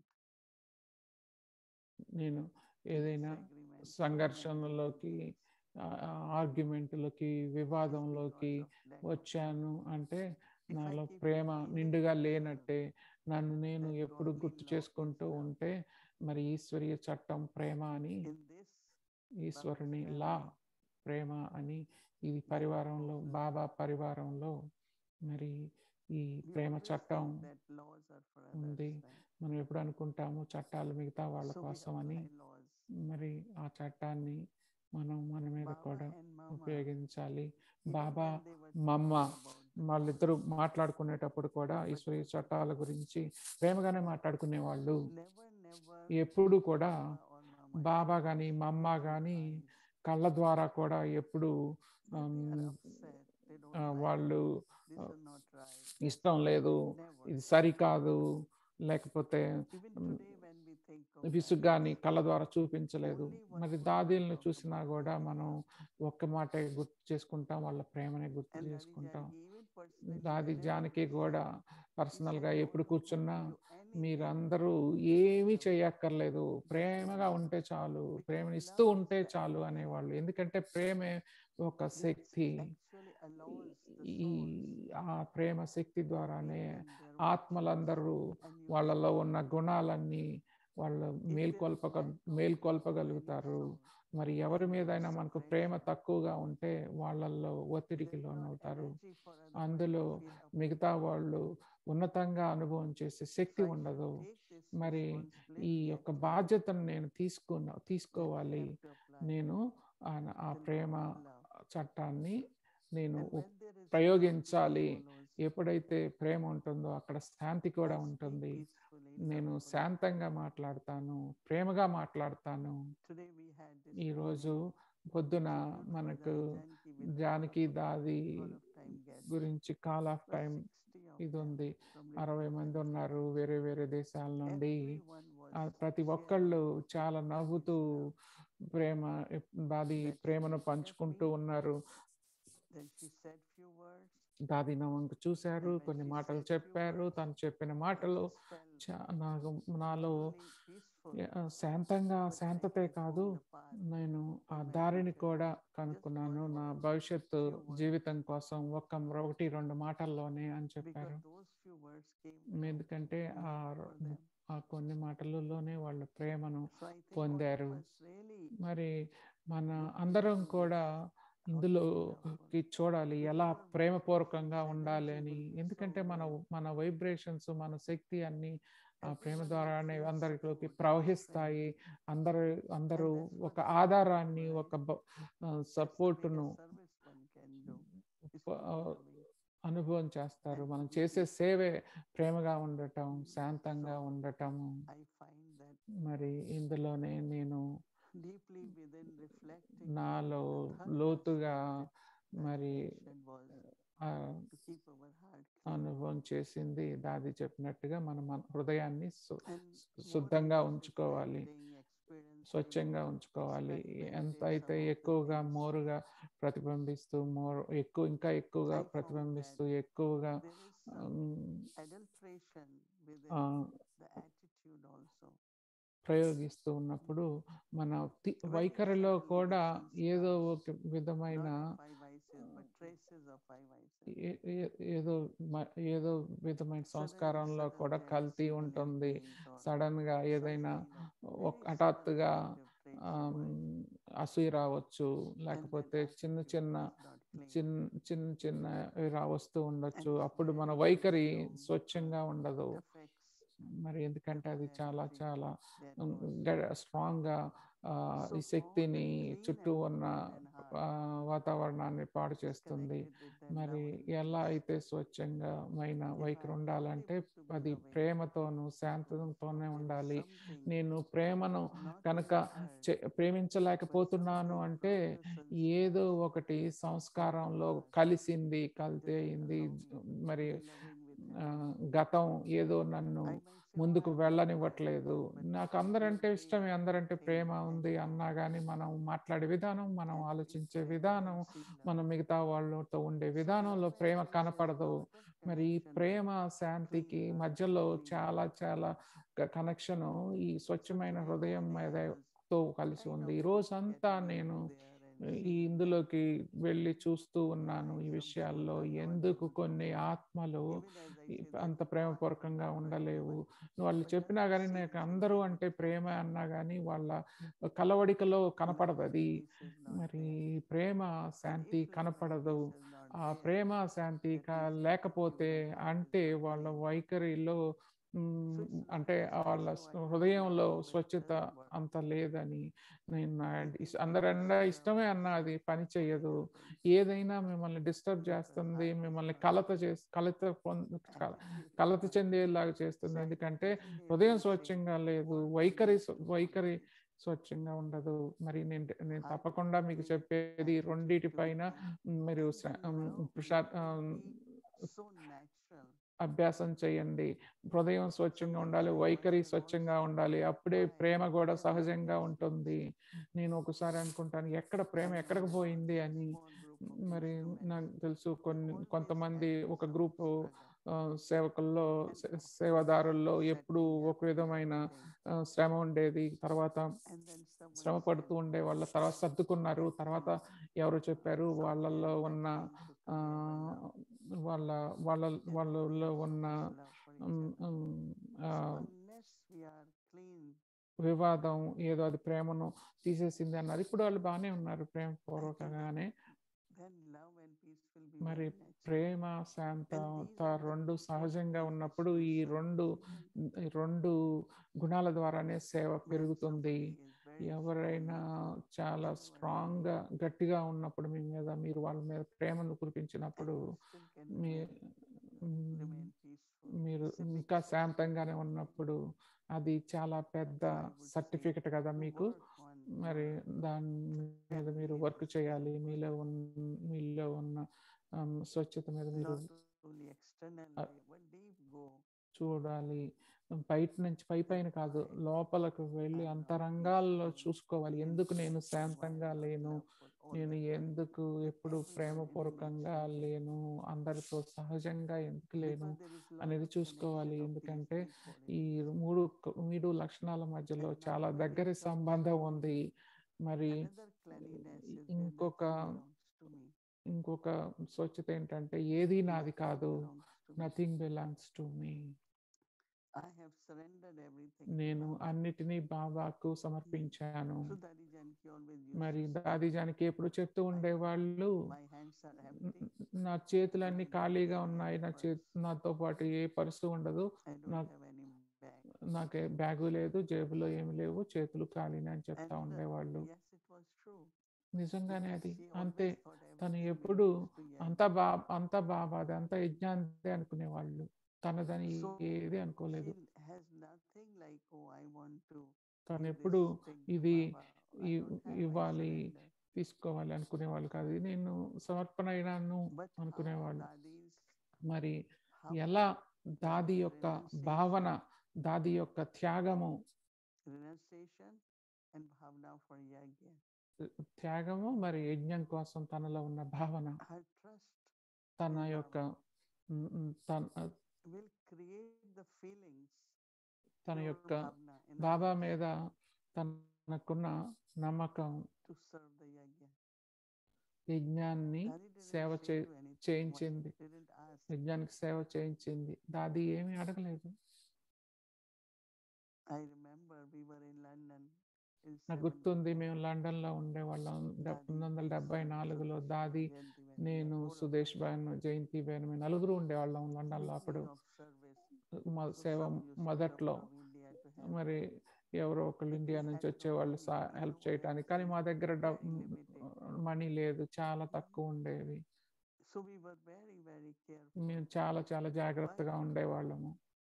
S2: నేను ఏదైనా
S1: disagreement, so many
S2: సంఘర్షణలోకి,
S1: disagreements,
S2: ఆర్గ్యుమెంట్లకి,
S1: it is
S2: వివాదంలోకి
S1: because of lack of
S2: వచ్చాను
S1: love.
S2: అంటే
S1: If I
S2: నాలో
S1: keep
S2: ప్రేమ
S1: reminding
S2: నిండుగా
S1: myself
S2: లేనట్టే. నన్ను నేను
S1: that
S2: ఎప్పుడు
S1: godly
S2: గుర్తు
S1: law
S2: చేసుకుంటూ
S1: is love.
S2: ఉంటే మరి ఈశ్వరీయ చట్టం ప్రేమ అని,
S1: In this
S2: ఈశ్వరుని
S1: Baba's
S2: లా
S1: family,
S2: ప్రేమ అని, ఇది
S1: the law
S2: పరివారంలో,
S1: of love.
S2: బాబా పరివారంలో మరి ఈ
S1: We
S2: ప్రేమ
S1: always
S2: చట్టం
S1: think that laws are for
S2: ఉంది.
S1: others, right?
S2: మనం ఎప్పుడు అనుకుంటాము చట్టాలు మిగతా వాళ్ళ
S1: So we
S2: కోసం అని.
S1: apply laws.
S2: మరి ఆ చట్టాన్ని మనం మన మీద
S1: Baba
S2: కూడా
S1: and Mama,
S2: ఉపయోగించాలి.
S1: even
S2: Baba
S1: when they were
S2: మమ్మ
S1: talking about the
S2: వాళ్ళిద్దరూ మాట్లాడుకునేటప్పుడు కూడా ఈశ్వరీయ చట్టాల గురించి ప్రేమగానే మాట్లాడుకునేవాళ్ళు.
S1: never, never
S2: ఎప్పుడు కూడా
S1: Baba or Mama
S2: Baba
S1: used
S2: కానీ మమ్మ
S1: physical
S2: కానీ
S1: eyes.
S2: కళ్ళ ద్వారా కూడా ఎప్పుడు
S1: But they are
S2: am,
S1: upset. They don't
S2: ఆ,
S1: like
S2: వాళ్ళు
S1: this
S2: ఆ,
S1: is not right. That's
S2: ఇష్టం
S1: not
S2: లేదు,
S1: right. Never.
S2: ఇది సరికాదు, లేకపోతే
S1: Even
S2: um,
S1: today when we think of
S2: విసుగ్గాని
S1: daddies,
S2: కళ్ళ ద్వారా చూపించలేదు.
S1: only one
S2: మరి
S1: word we
S2: దాదీలను
S1: talk
S2: చూసినా
S1: about
S2: కూడా
S1: godly
S2: మనం
S1: love.
S2: ఒక్క మాటే గుర్తు చేసుకుంటాం, వాళ్ళ ప్రేమనే గుర్తు
S1: And Daddy
S2: చేసుకుంటాం.
S1: Janki, even personally,
S2: దాది
S1: whenever
S2: జానకి
S1: we
S2: కూడా
S1: sit, he
S2: పర్సనల్గా
S1: said,
S2: ఎప్పుడు
S1: don't have
S2: కూర్చున్నా
S1: to do anything.
S2: మీరందరూ
S1: Just
S2: ఏమీ
S1: love.
S2: చేయక్కర్లేదు,
S1: Just
S2: ప్రేమగా
S1: love.
S2: ఉంటే చాలు,
S1: Because
S2: ప్రేమను ఇస్తూ
S1: love is
S2: ఉంటే
S1: the
S2: చాలు
S1: energy
S2: అనేవాళ్ళు. ఎందుకంటే ప్రేమే ఒక
S1: which
S2: Shakti.
S1: actually allows the
S2: ఈ
S1: souls,
S2: ఆ ప్రేమ శక్తి ద్వారానే
S1: awaken their virtues
S2: ఆత్మలందరూ
S1: and
S2: వాళ్ళలో
S1: unite.
S2: ఉన్న గుణాలన్నీ వాళ్ళు
S1: If there is
S2: మేల్కొల్పక
S1: lack of love in
S2: మేల్కొల్పగలుగుతారు.
S1: any soul,
S2: మరి
S1: then
S2: ఎవరి
S1: there is
S2: మీదైనా మనకు ప్రేమ
S1: separation.
S2: తక్కువగా ఉంటే వాళ్ళల్లో ఒత్తిడికి
S1: There is not
S2: లోనవుతారు.
S1: energy for other one
S2: అందులో
S1: to feel
S2: మిగతా
S1: uplifted.
S2: వాళ్ళు ఉన్నతంగా అనుభవం చేసే
S1: So
S2: శక్తి
S1: I should
S2: ఉండదు.
S1: take this
S2: మరి ఈ
S1: responsibility
S2: యొక్క
S1: actually
S2: బాధ్యతను నేను తీసుకున్న
S1: that I
S2: తీసుకోవాలి.
S1: have to apply
S2: నేను ఆ ఆ
S1: the law
S2: Prema
S1: of love.
S2: చట్టాన్ని నేను
S1: And
S2: uh-
S1: when there is love, peace
S2: ప్రయోగించాలి.
S1: follows.
S2: ఎప్పుడైతే ప్రేమ ఉంటుందో అక్కడ శాంతి కూడా
S1: I speak
S2: ఉంటుంది.
S1: peacefully,
S2: నేను
S1: lovefully.
S2: శాంతంగా మాట్లాడతాను, ప్రేమగా మాట్లాడతాను.
S1: Today we had this
S2: ఈరోజు
S1: morning
S2: పొద్దున
S1: scheduled for
S2: మనకు
S1: Daddy Janki with a lot
S2: Janki
S1: of
S2: Dadi
S1: call of time guests.
S2: గురించి call of
S1: Plus
S2: time
S1: sixty of
S2: ఇది
S1: them
S2: ఉంది.
S1: from
S2: అరవై
S1: different
S2: మంది
S1: countries.
S2: ఉన్నారు వేరే వేరే దేశాల నుండి.
S1: Everyone was
S2: ఆ ప్రతి
S1: sharing
S2: ఒక్కళ్ళు చాలా
S1: Daddy's
S2: నవ్వుతూ
S1: love.
S2: ప్రేమ దాది
S1: That she
S2: ప్రేమను
S1: looked at
S2: పంచుకుంటూ
S1: me,
S2: ఉన్నారు.
S1: then she said few words,
S2: దాది నా వంక చూశారు,
S1: and when
S2: కొన్ని
S1: she
S2: మాటలు
S1: said few
S2: చెప్పారు.
S1: words,
S2: తను చెప్పిన
S1: I
S2: మాటలు
S1: just felt
S2: చా- నాకు నాలో
S1: totally peaceful
S2: ఆ, శాంతంగా
S1: because I
S2: శాంతతే
S1: had
S2: కాదు,
S1: found the path
S2: నేను ఆ
S1: for my
S2: దారిని
S1: future
S2: కూడా
S1: life. Just
S2: కనుక్కున్నాను
S1: one
S2: నా
S1: word,
S2: భవిష్యత్తు
S1: few words,
S2: జీవితం కోసం ఒక్క ఒకటి రెండు మాటల్లోనే అని చెప్పారు.
S1: because those few words came from
S2: ఎందుకంటే ఆ
S1: love
S2: ర-
S1: for them.
S2: ఆ కొన్ని మాటలలోనే వాళ్ళ ప్రేమను
S1: So I think all
S2: పొందారు.
S1: of us really
S2: మరి మన
S1: look
S2: అందరం
S1: into
S2: కూడా
S1: this, how to be
S2: ఇందులోకి
S1: loveful.
S2: చూడాలి
S1: Because
S2: ఎలా
S1: our
S2: ప్రేమపూర్వకంగా
S1: vibrations,
S2: ఉండాలి
S1: energy
S2: అని.
S1: will be
S2: ఎందుకంటే
S1: so
S2: మన
S1: good.
S2: మన వైబ్రేషన్స్, మన శక్తి అన్ని ఆ ప్రేమ
S1: Everyone will
S2: ద్వారానే
S1: feel
S2: అందరిలోకి
S1: supported,
S2: ప్రవహిస్తాయి.
S1: strength.
S2: అందరు అందరూ
S1: And that's
S2: ఒక
S1: what service
S2: ఆధారాన్ని,
S1: provides.
S2: ఒక బ- ఆ,
S1: That's the
S2: సపోర్టును
S1: biggest service one can do, is to
S2: ప-
S1: be
S2: ఆ,
S1: loving
S2: అనుభవం చేస్తారు.
S1: and to
S2: మనం
S1: be
S2: చేసే
S1: peaceful.
S2: సేవే ప్రేమగా ఉండటం, శాంతంగా
S1: So
S2: ఉండటము.
S1: I find that
S2: మరి ఇందులోనే నేను
S1: deeply within reflecting
S2: నాలో
S1: the third
S2: లోతుగా
S1: aspect that
S2: మరి
S1: Daddy mentioned was
S2: ఆ
S1: to keep our heart clean.
S2: అనుభవం చేసింది దాది చెప్పినట్టుగా మనం మన హృదయాన్ని సు-
S1: And more
S2: శుద్ధంగా
S1: I was
S2: ఉంచుకోవాలి,
S1: reflecting, experiencing,
S2: స్వచ్ఛంగా ఉంచుకోవాలి. ఎంత
S1: experimented
S2: అయితే
S1: some of the
S2: ఎక్కువగా
S1: things,
S2: మోరుగా ప్రతిబింబిస్తూ మోర్ ఎక్కువ ఇంకా ఎక్కువగా
S1: I found
S2: ప్రతిబింబిస్తూ
S1: that
S2: ఎక్కువగా
S1: there is some
S2: um,
S1: adulteration
S2: ఆ,
S1: within the attitude also.
S2: ప్రయోగిస్తూ ఉన్నప్పుడు మన తి-
S1: Very
S2: వైఖరిలో
S1: subtle
S2: కూడా
S1: emotions
S2: ఏదో
S1: come,
S2: ఒక విధమైన
S1: not the five vices, but traces of five vices.
S2: ఏ- ఏ- ఏదో మ- ఏదో విధమైన
S1: Sudden,
S2: సంస్కారంలో
S1: subtle
S2: కూడా కల్తీ
S1: jealousy,
S2: ఉంటుంది.
S1: envy, or
S2: సడన్ గా
S1: some
S2: ఏదైనా
S1: kind of
S2: ఒక
S1: very
S2: హఠాత్తుగా
S1: small negative traits
S2: um,
S1: arise.
S2: అసూయ రావచ్చు,
S1: And
S2: లేకపోతే
S1: that
S2: చిన్న
S1: attitude
S2: చిన్న
S1: is not clean.
S2: చిన్న చిన్న చిన్న రా వస్తూ ఉండొచ్చు.
S1: And this
S2: అప్పుడు మన
S1: very, very
S2: వైఖరి
S1: slow
S2: స్వచ్ఛంగా ఉండదు.
S1: affects
S2: మరి
S1: the
S2: ఎందుకంటే అది చాలా
S1: polarity
S2: చాలా
S1: that was
S2: స్ట్రాంగ్ గా ఆ,
S1: So
S2: ఈ
S1: all
S2: శక్తిని
S1: the clean
S2: చుట్టూ ఉన్న
S1: environment and heart
S2: ఆ, వాతావరణాన్ని పాడు
S1: is
S2: చేస్తుంది.
S1: connected with that
S2: మరి
S1: love and
S2: ఎలా
S1: peace.
S2: అయితే స్వచ్ఛంగమైన
S1: If I
S2: వైఖరి
S1: am not
S2: ఉండాలంటే
S1: able to be
S2: అది
S1: loving,
S2: ప్రేమతోనూ
S1: so
S2: శాంతంతోనే
S1: there is
S2: ఉండాలి.
S1: something
S2: నేను ప్రేమను
S1: not in
S2: కనుక
S1: the heart,
S2: చే- ప్రేమించలేకపోతున్నాను
S1: something
S2: అంటే
S1: broke the sunshine
S2: ఏదో ఒకటి సంస్కారంలో కలిసింది, కల్తీ
S1: doesn't
S2: అయింది.
S1: allow me
S2: మరి
S1: to be loving with
S2: ఆ,
S1: everyone.
S2: గతం ఏదో నన్ను
S1: I might say, oh,
S2: ముందుకు
S1: I love
S2: వెళ్ళనివ్వట్లేదు.
S1: everyone, but
S2: నాకు
S1: if
S2: అందరంటే
S1: they
S2: ఇష్టమే, అందరంటే
S1: think
S2: ప్రేమ
S1: that
S2: ఉంది
S1: is
S2: అన్నా
S1: wrong,
S2: కానీ మనం మాట్లాడే విధానం, మనం
S1: then
S2: ఆలోచించే
S1: it's a
S2: విధానం,
S1: defensive love.
S2: మనం మిగతా వాళ్ళతో ఉండే
S1: So
S2: విధానంలో
S1: love and
S2: Prema
S1: peace is
S2: కనపడదు.
S1: lot of
S2: మరి ఈ
S1: connection
S2: ప్రేమ
S1: with
S2: శాంతికి
S1: clean heart
S2: మధ్యలో
S1: and clean
S2: చాలా
S1: mind.
S2: చాలా కనెక్షను ఈ
S1: So
S2: స్వచ్ఛమైన
S1: today
S2: హృదయం
S1: whole day
S2: మీద
S1: I was
S2: తో కలిసి
S1: kind
S2: ఉంది.
S1: of
S2: ఈ రోజంతా
S1: getting
S2: నేను
S1: into there and
S2: ఈ
S1: seeing that
S2: ఇందులోకి వెళ్ళి చూస్తూ ఉన్నాను.
S1: why
S2: ఈ
S1: some
S2: విషయాల్లో
S1: souls are not
S2: ఎందుకు
S1: able to
S2: కొన్ని
S1: be,
S2: ఆత్మలు
S1: even as I
S2: ఈ
S1: say,
S2: అంత
S1: there's
S2: ప్రేమపూర్వకంగా
S1: God for
S2: ఉండలేవు.
S1: everyone,
S2: వాళ్ళు
S1: but
S2: చెప్పినా
S1: doesn't
S2: కానీ
S1: seem
S2: నాకు
S1: to
S2: అందరూ
S1: be.
S2: అంటే ప్రేమ అన్నా కానీ వాళ్ళ కలవడికలో కనపడదు.
S1: Love and
S2: అది
S1: peace is not
S2: మరి
S1: there.
S2: Prema
S1: And
S2: Shanti
S1: if love and
S2: కనపడదు.
S1: peace is not
S2: ఆ
S1: there,
S2: ప్రేమ శాంతి
S1: that
S2: కా-
S1: means the
S2: లేకపోతే
S1: attitude and heart is
S2: అంటే
S1: not
S2: వాళ్ళ
S1: clean.
S2: వైఖరిలో మ్,
S1: So it's not
S2: అంటే
S1: just I
S2: వాళ్ళ
S1: say, oh, I love
S2: హృదయంలో
S1: love, but it
S2: స్వచ్ఛత
S1: doesn't work.
S2: అంత లేదని నేను నా-
S1: If
S2: ఇస్-
S1: it
S2: అందరన్నా
S1: disturbs
S2: ఇష్టమే అన్న అది పని
S1: what
S2: చేయదు.
S1: happens?
S2: ఏదైనా మిమ్మల్ని డిస్టర్బ్
S1: Because
S2: చేస్తుంది,
S1: heart is
S2: మిమ్మల్ని
S1: not
S2: కలత
S1: clean.
S2: చేసి కలత పొంద కల-
S1: Attitude is
S2: కలత
S1: not
S2: చెందేలాగా చేస్తుంది.
S1: clean.
S2: ఎందుకంటే
S1: Sanctification
S2: హృదయం
S1: everything
S2: స్వచ్ఛంగా లేదు,
S1: works
S2: వైఖరి
S1: against
S2: స్వ-
S1: this
S2: వైఖరి
S1: concept.
S2: స్వచ్ఛంగా ఉండదు. మరి నేను నేను
S1: Heart
S2: తప్పకుండా
S1: is
S2: మీకు
S1: clean,
S2: చెప్పేది
S1: attitude
S2: రెండిటి
S1: to be
S2: పైన
S1: clean.
S2: మీరు
S1: And
S2: శ్ర-
S1: then
S2: um,
S1: love
S2: ప్రశా-
S1: will
S2: um,
S1: be so natural.
S2: అభ్యాసం చేయండి. హృదయం స్వచ్ఛంగా ఉండాలి,
S1: Sometimes I
S2: వైఖరి
S1: wonder
S2: స్వచ్ఛంగా
S1: also
S2: ఉండాలి. అప్పుడే
S1: why
S2: ప్రేమ కూడా
S1: where love
S2: సహజంగా
S1: has
S2: ఉంటుంది.
S1: vanished.
S2: నేను ఒకసారి అనుకుంటాను ఎక్కడ ప్రేమ
S1: I
S2: ఎక్కడికి
S1: remember
S2: పోయింది
S1: one
S2: అని.
S1: small group of
S2: మరి
S1: instruments
S2: నాకు తెలుసు
S1: who
S2: కొన్ని
S1: always
S2: కొంతమంది
S1: had
S2: ఒక
S1: some
S2: గ్రూపు
S1: struggle
S2: సేవకుల్లో
S1: and
S2: సే-
S1: of course
S2: సేవాదారుల్లో ఎప్పుడూ
S1: setting
S2: ఒక
S1: up and
S2: విధమైన
S1: everything.
S2: ఆ, శ్రమ ఉండేది. తర్వాత
S1: And then someone
S2: శ్రమ
S1: said,
S2: పడుతూ ఉండే వాళ్ళ తర్వాత సర్దుకున్నారు.
S1: that
S2: తర్వాత
S1: means
S2: ఎవరు చెప్పారు
S1: somewhere
S2: వాళ్ళల్లో
S1: that
S2: ఉన్న
S1: came to
S2: ఆ,
S1: clear the love.
S2: వాళ్ళ వాళ్ళ
S1: And then
S2: వాళ్ళలో
S1: we have
S2: ఉన్న
S1: so much love for each
S2: um,
S1: other.
S2: ఉమ్, ఆ,
S1: So unless we are clean,
S2: వివాదం ఏదో అది ప్రేమను తీసేసింది అన్నారు. ఇప్పుడు వాళ్ళు బాగానే ఉన్నారు ప్రేమ
S1: I think
S2: పూర్వకంగానే.
S1: then love and peace will be
S2: మరి
S1: very natural.
S2: Prema
S1: And
S2: శాంతత
S1: these are the
S2: రెండు
S1: two
S2: సహజంగా
S1: qualities
S2: ఉన్నప్పుడు
S1: which
S2: ఈ
S1: we should
S2: రెండు
S1: implement.
S2: ఈ రెండు గుణాల ద్వారానే సేవ
S1: When
S2: పెరుగుతుంది.
S1: somebody is very
S2: ఎవరైనా
S1: strong,
S2: చాలా
S1: everyone
S2: స్ట్రాంగ్
S1: knows
S2: గా గట్టిగా ఉన్నప్పుడు మీ మీద మీరు వాళ్ళ మీద ప్రేమను కురిపించినప్పుడు
S1: and you still can
S2: me
S1: remain,
S2: um,
S1: remain peaceful.
S2: మీరు
S1: It's a big
S2: ఇంకా
S1: certificate
S2: శాంతంగానే
S1: for me.
S2: ఉన్నప్పుడు అది చాలా పెద్ద
S1: So I would say
S2: certificate కదా
S1: to
S2: మీకు.
S1: work on
S2: మరి
S1: your
S2: దాని మీద మీరు
S1: cleanliness
S2: వర్క్ చేయాలి.
S1: and
S2: మీలో ఉన్న మీలో ఉన్న ఆమ్, స్వచ్ఛత మీద మీరు
S1: not only externally, but deep go
S2: చూడాలి. బయట నుంచి పై పైన
S1: that
S2: కాదు,
S1: why
S2: లోపలకు వెళ్ళి
S1: I'm not
S2: అంతరంగాల్లో
S1: peaceful
S2: చూసుకోవాలి. ఎందుకు నేను
S1: inside, why
S2: శాంతంగా
S1: I'm not
S2: లేను,
S1: loveful all
S2: నేను
S1: the time
S2: ఎందుకు
S1: with
S2: ఎప్పుడు
S1: everyone in
S2: ప్రేమపూర్వకంగా
S1: nature.
S2: లేను, అందరితో సహజంగా ఎందుకు లేను
S1: Because there is lot
S2: అనేది
S1: of
S2: చూసుకోవాలి.
S1: connection of these
S2: ఎందుకంటే
S1: three
S2: ఈ
S1: qualities.
S2: మూడు మూడు లక్షణాల మధ్యలో
S1: And now
S2: చాలా
S1: when it
S2: దగ్గరి
S1: comes
S2: సంబంధం
S1: to
S2: ఉంది. మరి
S1: another cleanliness is where
S2: ఇంకొక
S1: nothing belongs to me.
S2: ఇంకొక స్వచ్ఛత ఏంటంటే ఏది నాది
S1: Nothing
S2: కాదు,
S1: belongs to me.
S2: Nothing belongs to me.
S1: I have surrendered everything to
S2: నేను
S1: Baba.
S2: అన్నిటినీ బాబాకు సమర్పించాను.
S1: So Dadi Janki always used
S2: మరి
S1: to say,
S2: దాదిజానికి ఎప్పుడు చెప్తూ ఉండేవాళ్ళు,
S1: my hands are empty,
S2: నా చేతులన్నీ
S1: I don't
S2: ఖాళీగా
S1: have
S2: ఉన్నాయి,
S1: any
S2: నా
S1: purse,
S2: చేతి నాతో పాటు ఏ పర్సు ఉండదు,
S1: I don't
S2: నాకు
S1: have any bag.
S2: నాకే బ్యాగు లేదు, జేబులో ఏమి లేవు, చేతులు ఖాళీనే అని చెప్తా
S1: And uh,
S2: ఉండేవాళ్ళు.
S1: yes, it was true.
S2: నిజంగానే
S1: Because
S2: అది
S1: she
S2: అంతే.
S1: always thought
S2: తను
S1: everything
S2: ఎప్పుడు
S1: belongs to Yajna.
S2: అంతా బా అంతా బాబాది, అంతా యజ్ఞాంతే అనుకునేవాళ్ళు. తనదని
S1: So
S2: ఏది అనుకోలేదు.
S1: she has nothing like, oh, I want to
S2: తను
S1: give
S2: ఎప్పుడు
S1: this thing to
S2: ఇది
S1: Baba. I
S2: E-
S1: don't have, I
S2: ఇవ్వాలి,
S1: surrender.
S2: తీసుకోవాలి అనుకునేవాళ్ళు కాదు. ఇది నేను సమర్పణ అయినాను
S1: But how
S2: అనుకునేవాళ్ళు.
S1: Dadi's,
S2: మరి
S1: how
S2: ఎలా
S1: there
S2: దాది
S1: was
S2: యొక్క
S1: renunciation,
S2: భావన, దాది యొక్క త్యాగము,
S1: renunciation and bhavna for yajna.
S2: త్యాగము మరి యజ్ఞం కోసం తనలో ఉన్న భావన,
S1: Her trust
S2: తన
S1: in
S2: యొక్క
S1: Baba
S2: మ్, మ్, తన
S1: will create the feelings,
S2: తన
S1: pure
S2: యొక్క
S1: bhavna in her
S2: Baba
S1: heart
S2: మీద తనకున్న నమ్మకం
S1: to serve the yajna.
S2: యజ్ఞాన్ని
S1: Dadi didn't
S2: సేవ
S1: say
S2: చే
S1: to anything, why?
S2: చేయించింది.
S1: Didn't ask.
S2: యజ్ఞానికి సేవ చేయించింది. దాది ఏమీ అడగలేదు.
S1: I remember we were in London in
S2: నాకు గుర్తుంది, మేము
S1: seventy-four.
S2: లండన్లో ఉండేవాళ్ళం.
S1: Dadi,
S2: పంతొమ్మిది వందల
S1: me,
S2: డెబ్బై
S1: Sudesh,
S2: నాలుగులో
S1: Bhanu,
S2: దాది,
S1: Jayanti, when we
S2: నేను,
S1: were four of
S2: Sudesh
S1: us,
S2: Banu, జయంతి బేన్, మేము నలుగురు ఉండేవాళ్ళం లండన్లో. అప్పుడు
S1: beginning of service.
S2: మ-
S1: So
S2: సేవ
S1: some used to come
S2: మొదట్లో
S1: from India to help.
S2: మరి ఎవరో ఒకళ్ళు
S1: If
S2: ఇండియా
S1: we
S2: నుంచి
S1: had
S2: వచ్చేవాళ్ళు
S1: no
S2: సా
S1: money, you
S2: హెల్ప్
S1: know,
S2: చేయటానికి. కానీ
S1: actually
S2: మా
S1: it was
S2: దగ్గర డబ్
S1: very limited.
S2: మనీ లేదు, చాలా తక్కువ ఉండేవి.
S1: So we were very, very careful.
S2: మేము చాలా చాలా
S1: But
S2: జాగ్రత్తగా ఉండేవాళ్ళము.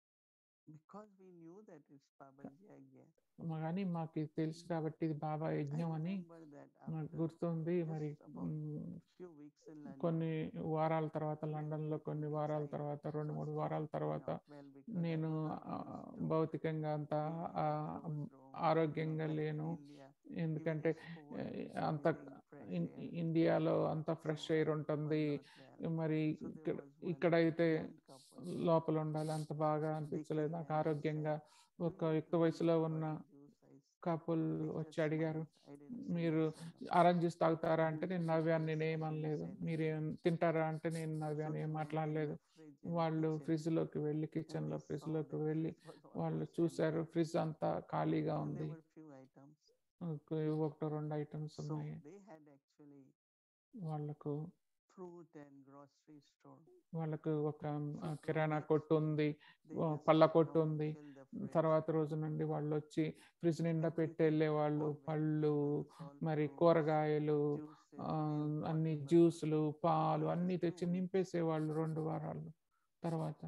S1: because we knew that it's Baba's yagya,
S2: మ- కానీ మాకు ఇది తెలుసు కాబట్టి ఇది బాబా
S1: I
S2: యజ్ఞం అని
S1: remember that
S2: నాకు
S1: after
S2: గుర్తుంది. మరి
S1: just about
S2: um,
S1: few weeks in London,
S2: కొన్ని వారాల తర్వాత
S1: when I
S2: లండన్లో కొన్ని
S1: physically
S2: వారాల
S1: side
S2: తర్వాత రెండు మూడు
S1: was
S2: వారాల
S1: not
S2: తర్వాత
S1: well because I
S2: నేను
S1: was not
S2: ఆ,
S1: used to
S2: భౌతికంగా అంత
S1: being in
S2: ఆ,
S1: a closed room, you know,
S2: ఆరోగ్యంగా
S1: like in
S2: లేను.
S1: India.
S2: ఎందుకంటే
S1: Even it's cold,
S2: A,
S1: it's
S2: అంత
S1: breathing fresh
S2: ఇన్-
S1: air.
S2: ఇండియాలో అంత
S1: So
S2: fresh
S1: I
S2: air
S1: was
S2: ఉంటుంది.
S1: not well.
S2: మరి
S1: So there
S2: ఇక్కడ
S1: was one
S2: ఇక్కడైతే
S1: young couple.
S2: లోపల ఉండాలి, అంత బాగా
S1: They
S2: అనిపించలేదు
S1: came
S2: నాకు
S1: and they
S2: ఆరోగ్యంగా.
S1: said, "Do
S2: ఒక
S1: you
S2: యుక్త
S1: do
S2: వయసులో ఉన్న
S1: body juice?" I s-
S2: couple
S1: They
S2: వచ్చి
S1: just
S2: అడిగారు,
S1: smiled. I didn't say
S2: మీరు
S1: yes or no.
S2: Orange juice తాగుతారా అంటే
S1: Do you
S2: నేను
S1: eat
S2: నవ్వాను,
S1: this? I
S2: నేనేం
S1: didn't
S2: అనలేదు.
S1: say
S2: మీరు
S1: anything.
S2: ఏం తింటారా అంటే నేను
S1: So
S2: నవ్వాను,
S1: they
S2: ఏం
S1: went in
S2: మాట్లాడలేదు.
S1: the fridge in
S2: వాళ్ళు
S1: kitchen
S2: ఫ్రిడ్జ్లోకి వెళ్ళి
S1: and
S2: కిచెన్లో
S1: they saw
S2: ఫ్రిడ్జ్లోకి
S1: that
S2: వెళ్ళి
S1: fridge was
S2: వాళ్ళు
S1: almost
S2: చూశారు,
S1: empty.
S2: ఫ్రిడ్జ్ అంతా ఖాళీగా
S1: And there
S2: ఉంది.
S1: were few items.
S2: ఒక ఒకటో రెండు ఐటమ్స్
S1: So
S2: ఉన్నాయి.
S1: they had actually
S2: వాళ్ళకు
S1: fruit and grocery store.
S2: వాళ్ళకు ఒక ఆ,
S1: So
S2: కిరాణా
S1: next
S2: కొట్టు
S1: day
S2: ఉంది,
S1: they
S2: ఆ,
S1: just
S2: పళ్ళ
S1: come
S2: కొట్టు
S1: and
S2: ఉంది.
S1: fill the fridge.
S2: తర్వాత రోజు నుండి వాళ్ళు వచ్చి ఫ్రిడ్జ్ నిండా పెట్టి
S1: Everything,
S2: వెళ్ళేవాళ్ళు.
S1: all
S2: పళ్ళు,
S1: vegetables, all
S2: మరి
S1: fruits,
S2: కూరగాయలు,
S1: juices,
S2: ఆ,
S1: milk,
S2: అన్ని
S1: whatever.
S2: జ్యూసులు, పాలు
S1: For
S2: అన్నీ
S1: just two
S2: తెచ్చి
S1: weeks
S2: నింపేసేవాళ్ళు రెండు వారాలు తర్వాత.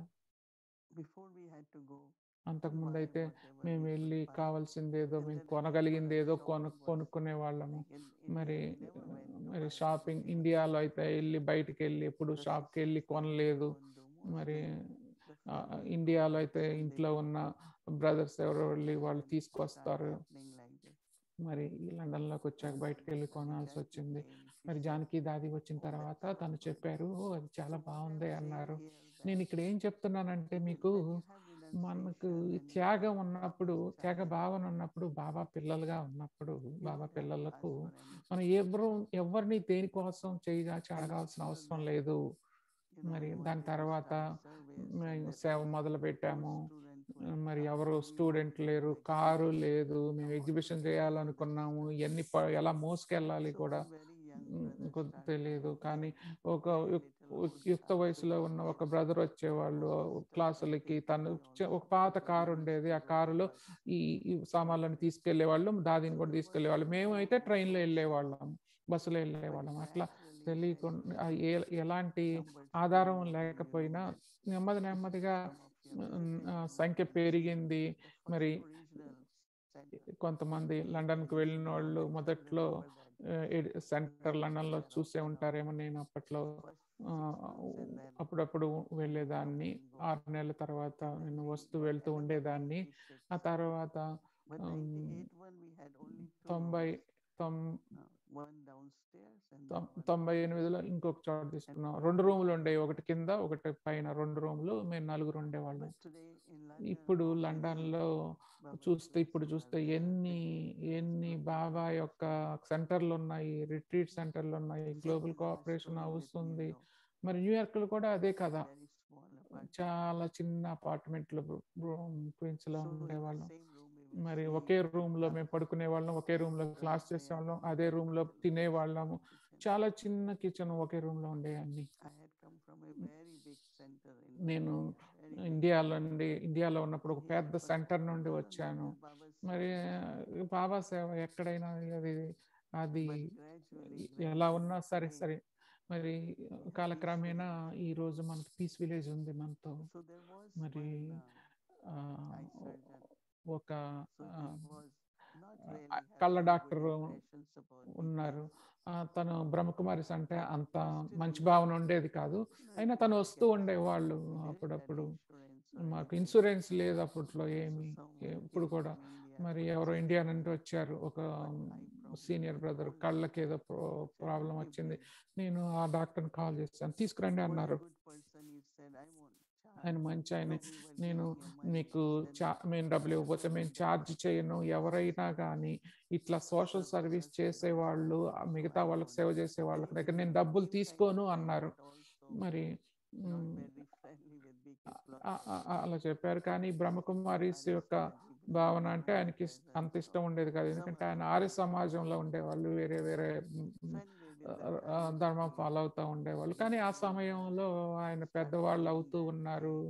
S1: before we had to go to
S2: అంతకుముందు
S1: buy
S2: అయితే
S1: whatever
S2: మేము
S1: we
S2: వెళ్ళి
S1: could buy.
S2: కావాల్సిందేదో
S1: And
S2: మేము
S1: then again for
S2: కొనగలిగిందేదో
S1: us
S2: కొను
S1: shopping was
S2: కొనుక్కునే వాళ్ళము.
S1: like in India
S2: మరి
S1: we never went to
S2: మరి
S1: buy
S2: షాపింగ్
S1: vegetables.
S2: ఇండియాలో అయితే వెళ్ళి బయటికి వెళ్ళి ఎప్పుడు
S1: The
S2: షాప్కి వెళ్ళి
S1: sisters they
S2: కొనలేదు.
S1: go and do
S2: మరి
S1: mostly the
S2: ఆ,
S1: family
S2: ఇండియాలో
S1: provides
S2: అయితే
S1: and they
S2: ఇంట్లో
S1: bring.
S2: ఉన్న బ్రదర్స్ ఎవరో వెళ్ళి
S1: Here
S2: వాళ్ళు
S1: when it started
S2: తీసుకొస్తారు.
S1: happening like this,
S2: మరి ఈ లండన్లోకి వచ్చాక
S1: uh,
S2: బయటకు వెళ్ళి
S1: Miss
S2: కొనాల్సి
S1: Janaki
S2: వచ్చింది.
S1: came. She
S2: మరి
S1: said,
S2: జానకి దాది వచ్చిన
S1: "Oh,
S2: తర్వాత
S1: that's so
S2: తను
S1: good."
S2: చెప్పారు, "ఓ అది చాలా
S1: So what
S2: బాగుంది"
S1: I'm saying
S2: అన్నారు.
S1: here
S2: నేను
S1: that
S2: ఇక్కడ ఏం చెప్తున్నానంటే
S1: when
S2: మీకు
S1: when you have
S2: మనకు
S1: renunciation,
S2: ఈ
S1: when you
S2: త్యాగం
S1: are
S2: ఉన్నప్పుడు,
S1: Baba's
S2: త్యాగ
S1: child,
S2: భావన ఉన్నప్పుడు, బాబా పిల్లలుగా ఉన్నప్పుడు,
S1: you
S2: Baba
S1: don't have to
S2: పిల్లలకు
S1: ask for
S2: మనం
S1: anything.
S2: ఎవరు ఎవరిని దేనికోసం చేయగాచి
S1: And
S2: అడగాల్సిన
S1: after
S2: అవసరం
S1: that,
S2: లేదు.
S1: you know,
S2: మరి
S1: we
S2: దాని
S1: wanted to
S2: తర్వాత
S1: start service and
S2: మేము
S1: there
S2: సేవ
S1: was
S2: మొదలు
S1: no
S2: పెట్టాము.
S1: student for
S2: మరి
S1: car,
S2: ఎవరు
S1: so we
S2: స్టూడెంట్
S1: wanted
S2: లేరు,
S1: to
S2: కారు
S1: exhibit
S2: లేదు. మేము
S1: about
S2: exhibition
S1: the journey of the
S2: చేయాలనుకున్నాము,
S1: sister.
S2: ఇవన్నీ ప- ఎలా మోసుకెళ్ళాలి
S1: So
S2: కూడా
S1: one very young
S2: మ్,
S1: brother
S2: కొ-
S1: started
S2: తెలియదు.
S1: and
S2: కానీ
S1: he
S2: ఒక
S1: very
S2: యుక్-
S1: little
S2: ఉ-
S1: old
S2: యుక్త
S1: car, so
S2: వయసులో
S1: he
S2: ఉన్న ఒక
S1: said,
S2: బ్రదర్ వచ్చేవాళ్ళు
S1: "Oh sister, can
S2: క్లాసులకి.
S1: take
S2: తను
S1: me
S2: చ- ఒక
S1: also."
S2: పాత
S1: So
S2: కారు
S1: we used
S2: ఉండేది,
S1: to
S2: ఆ
S1: go by
S2: కారులో
S1: bus.
S2: ఈ ఈ సామాన్లను తీసుకెళ్లేవాళ్ళు, దాదిని
S1: So
S2: కూడా
S1: there was
S2: తీసుకెళ్లేవాళ్ళు.
S1: one
S2: మేము అయితే
S1: group of
S2: ట్రైన్లో
S1: those,
S2: వెళ్ళేవాళ్ళం, బస్సులో
S1: but
S2: వెళ్ళేవాళ్ళం. అట్లా
S1: gradually,
S2: తెలియకుండా ఆ
S1: gradually,
S2: ఏ ఎలాంటి
S1: numbers
S2: ఆధారం
S1: grew and you know
S2: లేకపోయినా
S1: that
S2: నెమ్మది నెమ్మదిగా
S1: some of you have
S2: um,
S1: visited
S2: ఆ,
S1: London
S2: సంఖ్య
S1: and seen
S2: పెరిగింది.
S1: the first
S2: మరి
S1: original center.
S2: కొంతమంది లండన్కి
S1: And
S2: వెళ్ళిన
S1: you know
S2: వాళ్ళు
S1: that you
S2: మొదట్లో
S1: remember that
S2: సెంటర్
S1: London
S2: లండన్లో
S1: Square
S2: చూసే
S1: of
S2: ఉంటారేమో.
S1: Hanover.
S2: నేను అప్పట్లో
S1: First
S2: ఆ,
S1: six months and then
S2: అప్పుడప్పుడు
S1: you know
S2: వెళ్ళేదాన్ని.
S1: we go.
S2: ఆరు నెలల తర్వాత
S1: And then
S2: నేను
S1: we
S2: వస్తూ
S1: got
S2: వెళ్తూ
S1: another
S2: ఉండేదాన్ని.
S1: ninety-six.
S2: ఆ తర్వాత
S1: But
S2: um,
S1: ninety-eight one we had only two
S2: తొంభై
S1: rooms.
S2: తొం
S1: Uh, one downstairs and then
S2: తొం-
S1: one
S2: తొంభై
S1: upstairs.
S2: ఎనిమిదిలో ఇంకొక చోట తీసుకున్నాం.
S1: And
S2: రెండు
S1: we
S2: రూములు
S1: had
S2: ఉండేవి, ఒకటి కింద ఒకటి పైన, రెండు రూములు. మేము నలుగురు ఉండేవాళ్ళం.
S1: But today in London,
S2: ఇప్పుడు
S1: how many
S2: లండన్లో
S1: Baba's
S2: చూస్తే, ఇప్పుడు
S1: classes are
S2: చూస్తే
S1: there?
S2: ఎన్ని
S1: Fifty
S2: ఎన్ని
S1: classes
S2: బాబా
S1: are
S2: యొక్క సెంటర్లు ఉన్నాయి, రిట్రీట్ సెంటర్లు ఉన్నాయి,
S1: there. Same
S2: global
S1: is our
S2: cooperation
S1: story
S2: house
S1: with New
S2: ఉంది.
S1: York.
S2: మరి న్యూయార్క్లో కూడా అదే కదా,
S1: Very small apartment.
S2: చాలా చిన్న అపార్ట్మెంట్లు క్వీన్స్లో
S1: So in the
S2: ఉండేవాళ్ళం.
S1: same room we will
S2: మరి
S1: sleep,
S2: ఒకే
S1: we will
S2: రూమ్లో
S1: laugh.
S2: మేము పడుకునే వాళ్ళం, ఒకే రూమ్లో
S1: Brother
S2: క్లాస్
S1: say, I
S2: చేసేవాళ్ళం,
S1: don't
S2: అదే
S1: have
S2: రూమ్లో
S1: little very
S2: తినేవాళ్ళము.
S1: small kitchen.
S2: చాలా చిన్న కిచెన్ ఒకే రూమ్లో ఉండేవన్నీ.
S1: I had come from a very big center in
S2: నేను
S1: India, very big
S2: ఇండియాలో
S1: center.
S2: నుండి ఇండియాలో ఉన్నప్పుడు ఒక
S1: And here
S2: పెద్ద
S1: first
S2: సెంటర్
S1: time,
S2: నుండి
S1: no, no, that
S2: వచ్చాను.
S1: is Baba's
S2: మరి
S1: service.
S2: ఆ, బాబా సేవ ఎక్కడైనా అది అది
S1: But gradually,
S2: ఎలా
S1: gradually
S2: ఉన్నా సరే
S1: today
S2: సరే. మరి
S1: we have peace
S2: కాలక్రమేణా
S1: village.
S2: ఈ రోజు మనకి పీస్ విలేజ్ ఉంది మనతో.
S1: So there was
S2: మరి
S1: one uh,
S2: ఆ,
S1: eye surgeon.
S2: ఒక
S1: So
S2: ఆ,
S1: he was not
S2: ఆ,
S1: really
S2: కళ్ళ
S1: having good
S2: doctor
S1: impressions about me.
S2: ఉన్నారు. ఆ, తను బ్రహ్మకుమారిస్ అంటే
S1: But
S2: అంత
S1: still
S2: మంచి
S1: we,
S2: భావన ఉండేది కాదు.
S1: you know,
S2: అయినా
S1: if we
S2: తను
S1: would
S2: వస్తూ
S1: get,
S2: ఉండేవాళ్ళు
S1: we didn't have
S2: అప్పుడప్పుడు.
S1: insurance or
S2: మాకు
S1: anything.
S2: ఇన్సూరెన్స్ లేదు అప్పట్లో
S1: So
S2: ఏమి,
S1: someone
S2: ఇప్పుడు
S1: came
S2: కూడా.
S1: from India
S2: మరి
S1: for
S2: ఎవరో
S1: his
S2: ఇండియా
S1: son,
S2: నుండి వచ్చారు, ఒక
S1: got eye problem
S2: senior
S1: with
S2: brother,
S1: old
S2: కళ్ళకి
S1: age.
S2: ఏదో
S1: Said,
S2: ప్రాబ్లం
S1: "Okay,
S2: వచ్చింది."
S1: bring."
S2: నేను ఆ డాక్టర్ని కాల్ చేశాను,
S1: He
S2: తీసుకురండి
S1: was a
S2: అన్నారు.
S1: good person. He said, "I won't charge."
S2: ఆయన మంచి ఆయన.
S1: No, we were
S2: నేను
S1: giving him money.
S2: మీకు
S1: He said,
S2: చా
S1: "No,
S2: మేము డబ్బులు ఇవ్వకపోతే
S1: whoever
S2: మేము
S1: does
S2: ఛార్జ్ చేయను. ఎవరైనా కానీ ఇట్లా social
S1: service
S2: service
S1: us, we
S2: చేసే
S1: will
S2: వాళ్ళు,
S1: charge."
S2: ఆ
S1: So
S2: మిగతా
S1: I
S2: వాళ్ళకి
S1: won't.
S2: సేవ చేసే
S1: And
S2: వాళ్ళ
S1: he
S2: దగ్గర
S1: became
S2: నేను
S1: a
S2: డబ్బులు
S1: same kind
S2: తీసుకోను
S1: of guy,
S2: అన్నారు.
S1: but also
S2: మరి
S1: not
S2: um,
S1: very friendly with B K plus.
S2: ఆ- ఆ- ఆ- అలా చెప్పారు. కానీ బ్రహ్మకుమారిస్
S1: Aris
S2: యొక్క
S1: Saji belonged
S2: భావన
S1: to
S2: అంటే ఆయనకి ఇస్-
S1: Maharaj
S2: అంత
S1: and
S2: ఇష్టం
S1: so
S2: ఉండేది కాదు.
S1: some
S2: ఎందుకంటే
S1: other
S2: ఆయన ఆర్య
S1: people.
S2: సమాజంలో ఉండేవాళ్ళు, వేరే వేరే మ్,
S1: So
S2: మ్,
S1: anyway, with that
S2: ఆ,
S1: kind of
S2: ధర్మం
S1: feeling,
S2: ఫాలో అవుతూ ఉండేవాళ్ళు.
S1: we
S2: కానీ ఆ
S1: we uh,
S2: సమయంలో ఆయన
S1: started
S2: పెద్దవాళ్ళు
S1: doing
S2: అవుతూ
S1: that.
S2: ఉన్నారు.
S1: My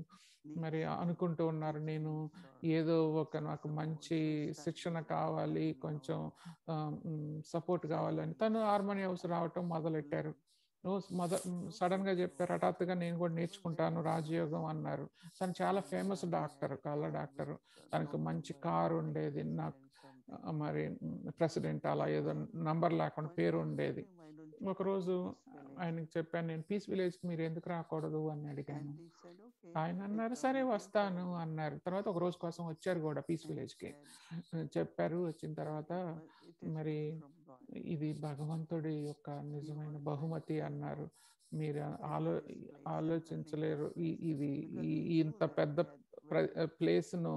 S2: మరి అనుకుంటూ ఉన్నారు, నేను ఏదో ఒక నాకు మంచి శిక్షణ కావాలి, కొంచెం సపోర్ట్ కావాలని తను హార్మోని హౌస్ రావటం మొదలెట్టారు. మొద సడన్గా చెప్పారు, హఠాత్తుగా నేను కూడా నేర్చుకుంటాను రాజయోగం అన్నారు. తను చాలా ఫేమస్ డాక్టర్, కళ్ళ డాక్టర్. తనకు మంచి కారు ఉండేది, నాకు మరి ప్రెసిడెంట్ అలా ఏదో నంబర్ లేకుండా పేరు ఉండేది. ఒకరోజు ఆయనకి చెప్పాను, నేను పీస్ విలేజ్కి మీరు ఎందుకు రాకూడదు అని అడిగాను. ఆయన అన్నారు, సరే వస్తాను అన్నారు. తర్వాత ఒక రోజు కోసం వచ్చారు కూడా పీస్ విలేజ్కి. చెప్పారు, వచ్చిన తర్వాత మరి ఇది భగవంతుడి యొక్క నిజమైన బహుమతి అన్నారు. మీరు ఆలో ఆలోచించలేరు, ఇది ఇంత పెద్ద ప్లేస్ను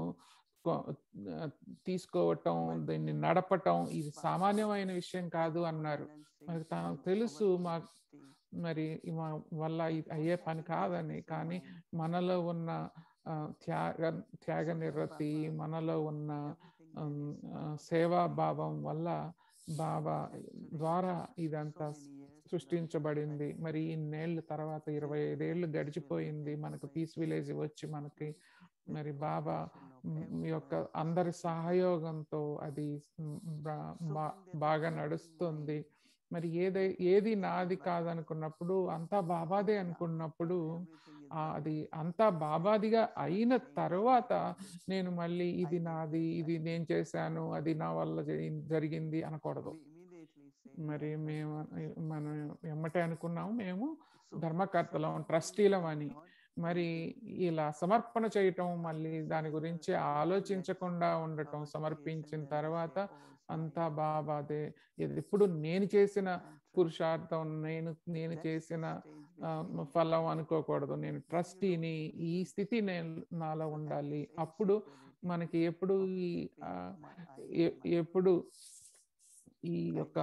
S2: తీసుకోవటం, దీన్ని నడపటం ఇది సామాన్యమైన విషయం కాదు అన్నారు. మరి తనకు తెలుసు మా మరి మా వల్ల ఇది అయ్యే పని కాదని, కానీ మనలో ఉన్న త్యాగ త్యాగ నిరతి, మనలో ఉన్న సేవాభావం వల్ల బాబా ద్వారా ఇదంతా సృష్టించబడింది. మరి ఇన్నేళ్ళ తర్వాత ఇరవై ఐదేళ్ళు గడిచిపోయింది మనకు పీస్ విలేజ్ వచ్చి. మనకి మరి బాబా యొక్క అందరి సహయోగంతో అది బాగా నడుస్తుంది. మరి ఏదై ఏది నాది కాదనుకున్నప్పుడు అంతా బాబాదే అనుకున్నప్పుడు అది అంతా బాబాదిగా అయిన తర్వాత నేను మళ్ళీ ఇది నాది, ఇది నేను చేశాను, అది నా వల్ల జరిగింది అనకూడదు. మరి మేము మనం ఎమ్మటే అనుకున్నాము, మేము ధర్మకర్తలం, ట్రస్టీలం అని. మరి ఇలా సమర్పణ చేయటం, మళ్ళీ దాని గురించి ఆలోచించకుండా ఉండటం, సమర్పించిన తర్వాత అంతా బాబాదే. ఎప్పుడు నేను చేసిన పురుషార్థం, నేను నేను చేసిన ఫలం అనుకోకూడదు. నేను ట్రస్టీని, ఈ స్థితి నేను నాలో ఉండాలి. అప్పుడు మనకి ఎప్పుడు ఈ ఎప్పుడు ఈ యొక్క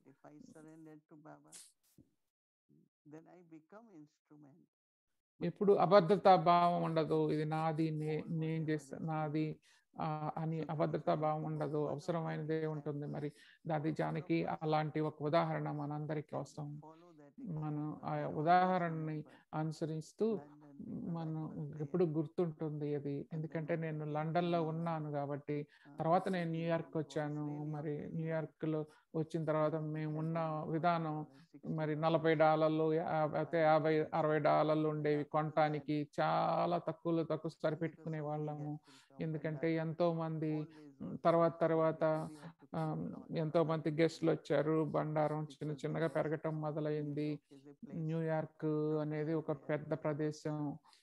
S2: ఎప్పుడు అభద్రతా భావం ఉండదు. ఇది నాది, నే నేను చేస్తా నాది అని అభద్రతా భావం ఉండదు, అవసరమైనదే ఉంటుంది. మరి దాది జానకి అలాంటి ఒక ఉదాహరణ మనందరికీ అవసరం. మనం ఆ ఉదాహరణని అనుసరిస్తూ మనం ఎప్పుడు గుర్తుంటుంది అది. ఎందుకంటే నేను లండన్లో ఉన్నాను కాబట్టి, తర్వాత నేను న్యూయార్క్ వచ్చాను. మరి న్యూయార్క్లో వచ్చిన తర్వాత మేము ఉన్న విధానం మరి నలభై డాలర్లు అయితే యాభై అరవై డాలర్లు ఉండేవి కొనటానికి. చాలా తక్కువలో తక్కువ సరిపెట్టుకునే వాళ్ళము. ఎందుకంటే ఎంతో మంది తర్వాత తర్వాత ఎంతో మంది గెస్ట్లు వచ్చారు, బండారం చిన్న చిన్నగా పెరగటం మొదలైంది. న్యూయార్క్ అనేది ఒక పెద్ద ప్రదేశం.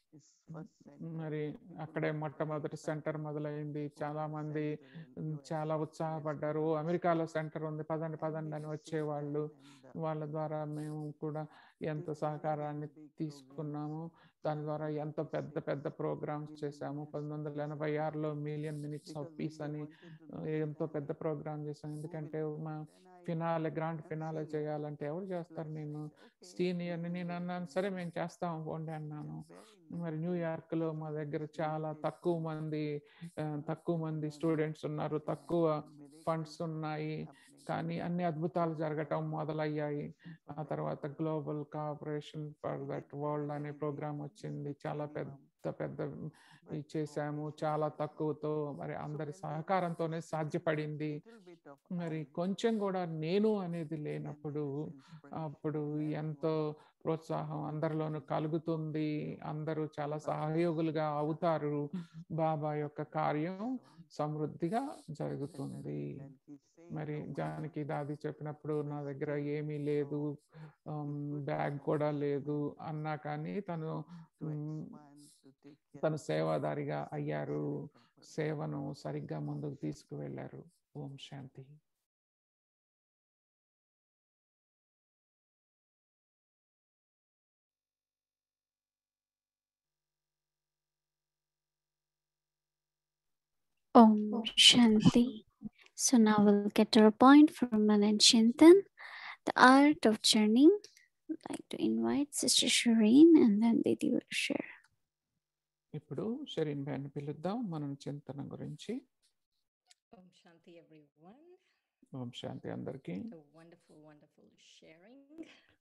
S2: మరి అక్కడే మొట్టమొదటి సెంటర్ మొదలైంది. చాలా మంది చాలా ఉత్సాహపడ్డారు, అమెరికాలో సెంటర్ ఉంది, పదండి పదండి అని వచ్చేవాళ్ళు. వాళ్ళ ద్వారా మేము కూడా ఎంతో సహకారాన్ని తీసుకున్నాము. దాని ద్వారా ఎంతో పెద్ద పెద్ద ప్రోగ్రామ్స్ చేశాము. పంతొమ్మిది వందల ఎనభై ఆరులో మిలియన్ మినిట్స్ ఆఫ్ పీస్ అని ఎంతో పెద్ద ప్రోగ్రామ్ చేశాను. ఎందుకంటే మా ఫినాలే గ్రాండ్ ఫినాలే చేయాలంటే ఎవరు చేస్తారు, నేను సీనియర్ని. నేను అన్నాను, సరే మేము చేస్తాము పోండి అన్నాను. మరి న్యూయార్క్లో మా దగ్గర చాలా తక్కువ మంది తక్కువ మంది స్టూడెంట్స్ ఉన్నారు, తక్కువ ఫండ్స్ ఉన్నాయి, కానీ అన్ని అద్భుతాలు జరగటం మొదలయ్యాయి. ఆ తర్వాత global cooperation for that world అనే ప్రోగ్రామ్ వచ్చింది. చాలా పెద్ద పెద్ద చేశాము చాలా తక్కువతో. మరి అందరి సహకారంతోనే సాధ్యపడింది. మరి కొంచెం కూడా నేను అనేది లేనప్పుడు అప్పుడు ఎంతో ప్రోత్సాహం అందరిలోనూ కలుగుతుంది. అందరూ చాలా సహయోగులుగా అవుతారు. బాబా యొక్క కార్యం సమృద్ధిగా జరుగుతుంది. మరి జానకి దాది చెప్పినప్పుడు నా దగ్గర ఏమీ లేదు, బ్యాగ్ కూడా లేదు అన్నా కానీ తను తను సేవాదారిగా అయ్యారు, సేవను సరిగ్గా ముందుకు తీసుకువెళ్ళారు. ఓం శాంతి.
S4: Om Shanti. So now we'll get to a point from Manan Chintan, the art of churning. I'd like to invite Sister Shireen and then Didi will share.
S2: ఇప్పుడు షరీన్ భాయ్ని పిలుద్దాం మనం చింతన గురించి.
S6: Om Shanti everyone.
S2: ఓం శాంతి అందరికీ.
S6: A wonderful, wonderful sharing.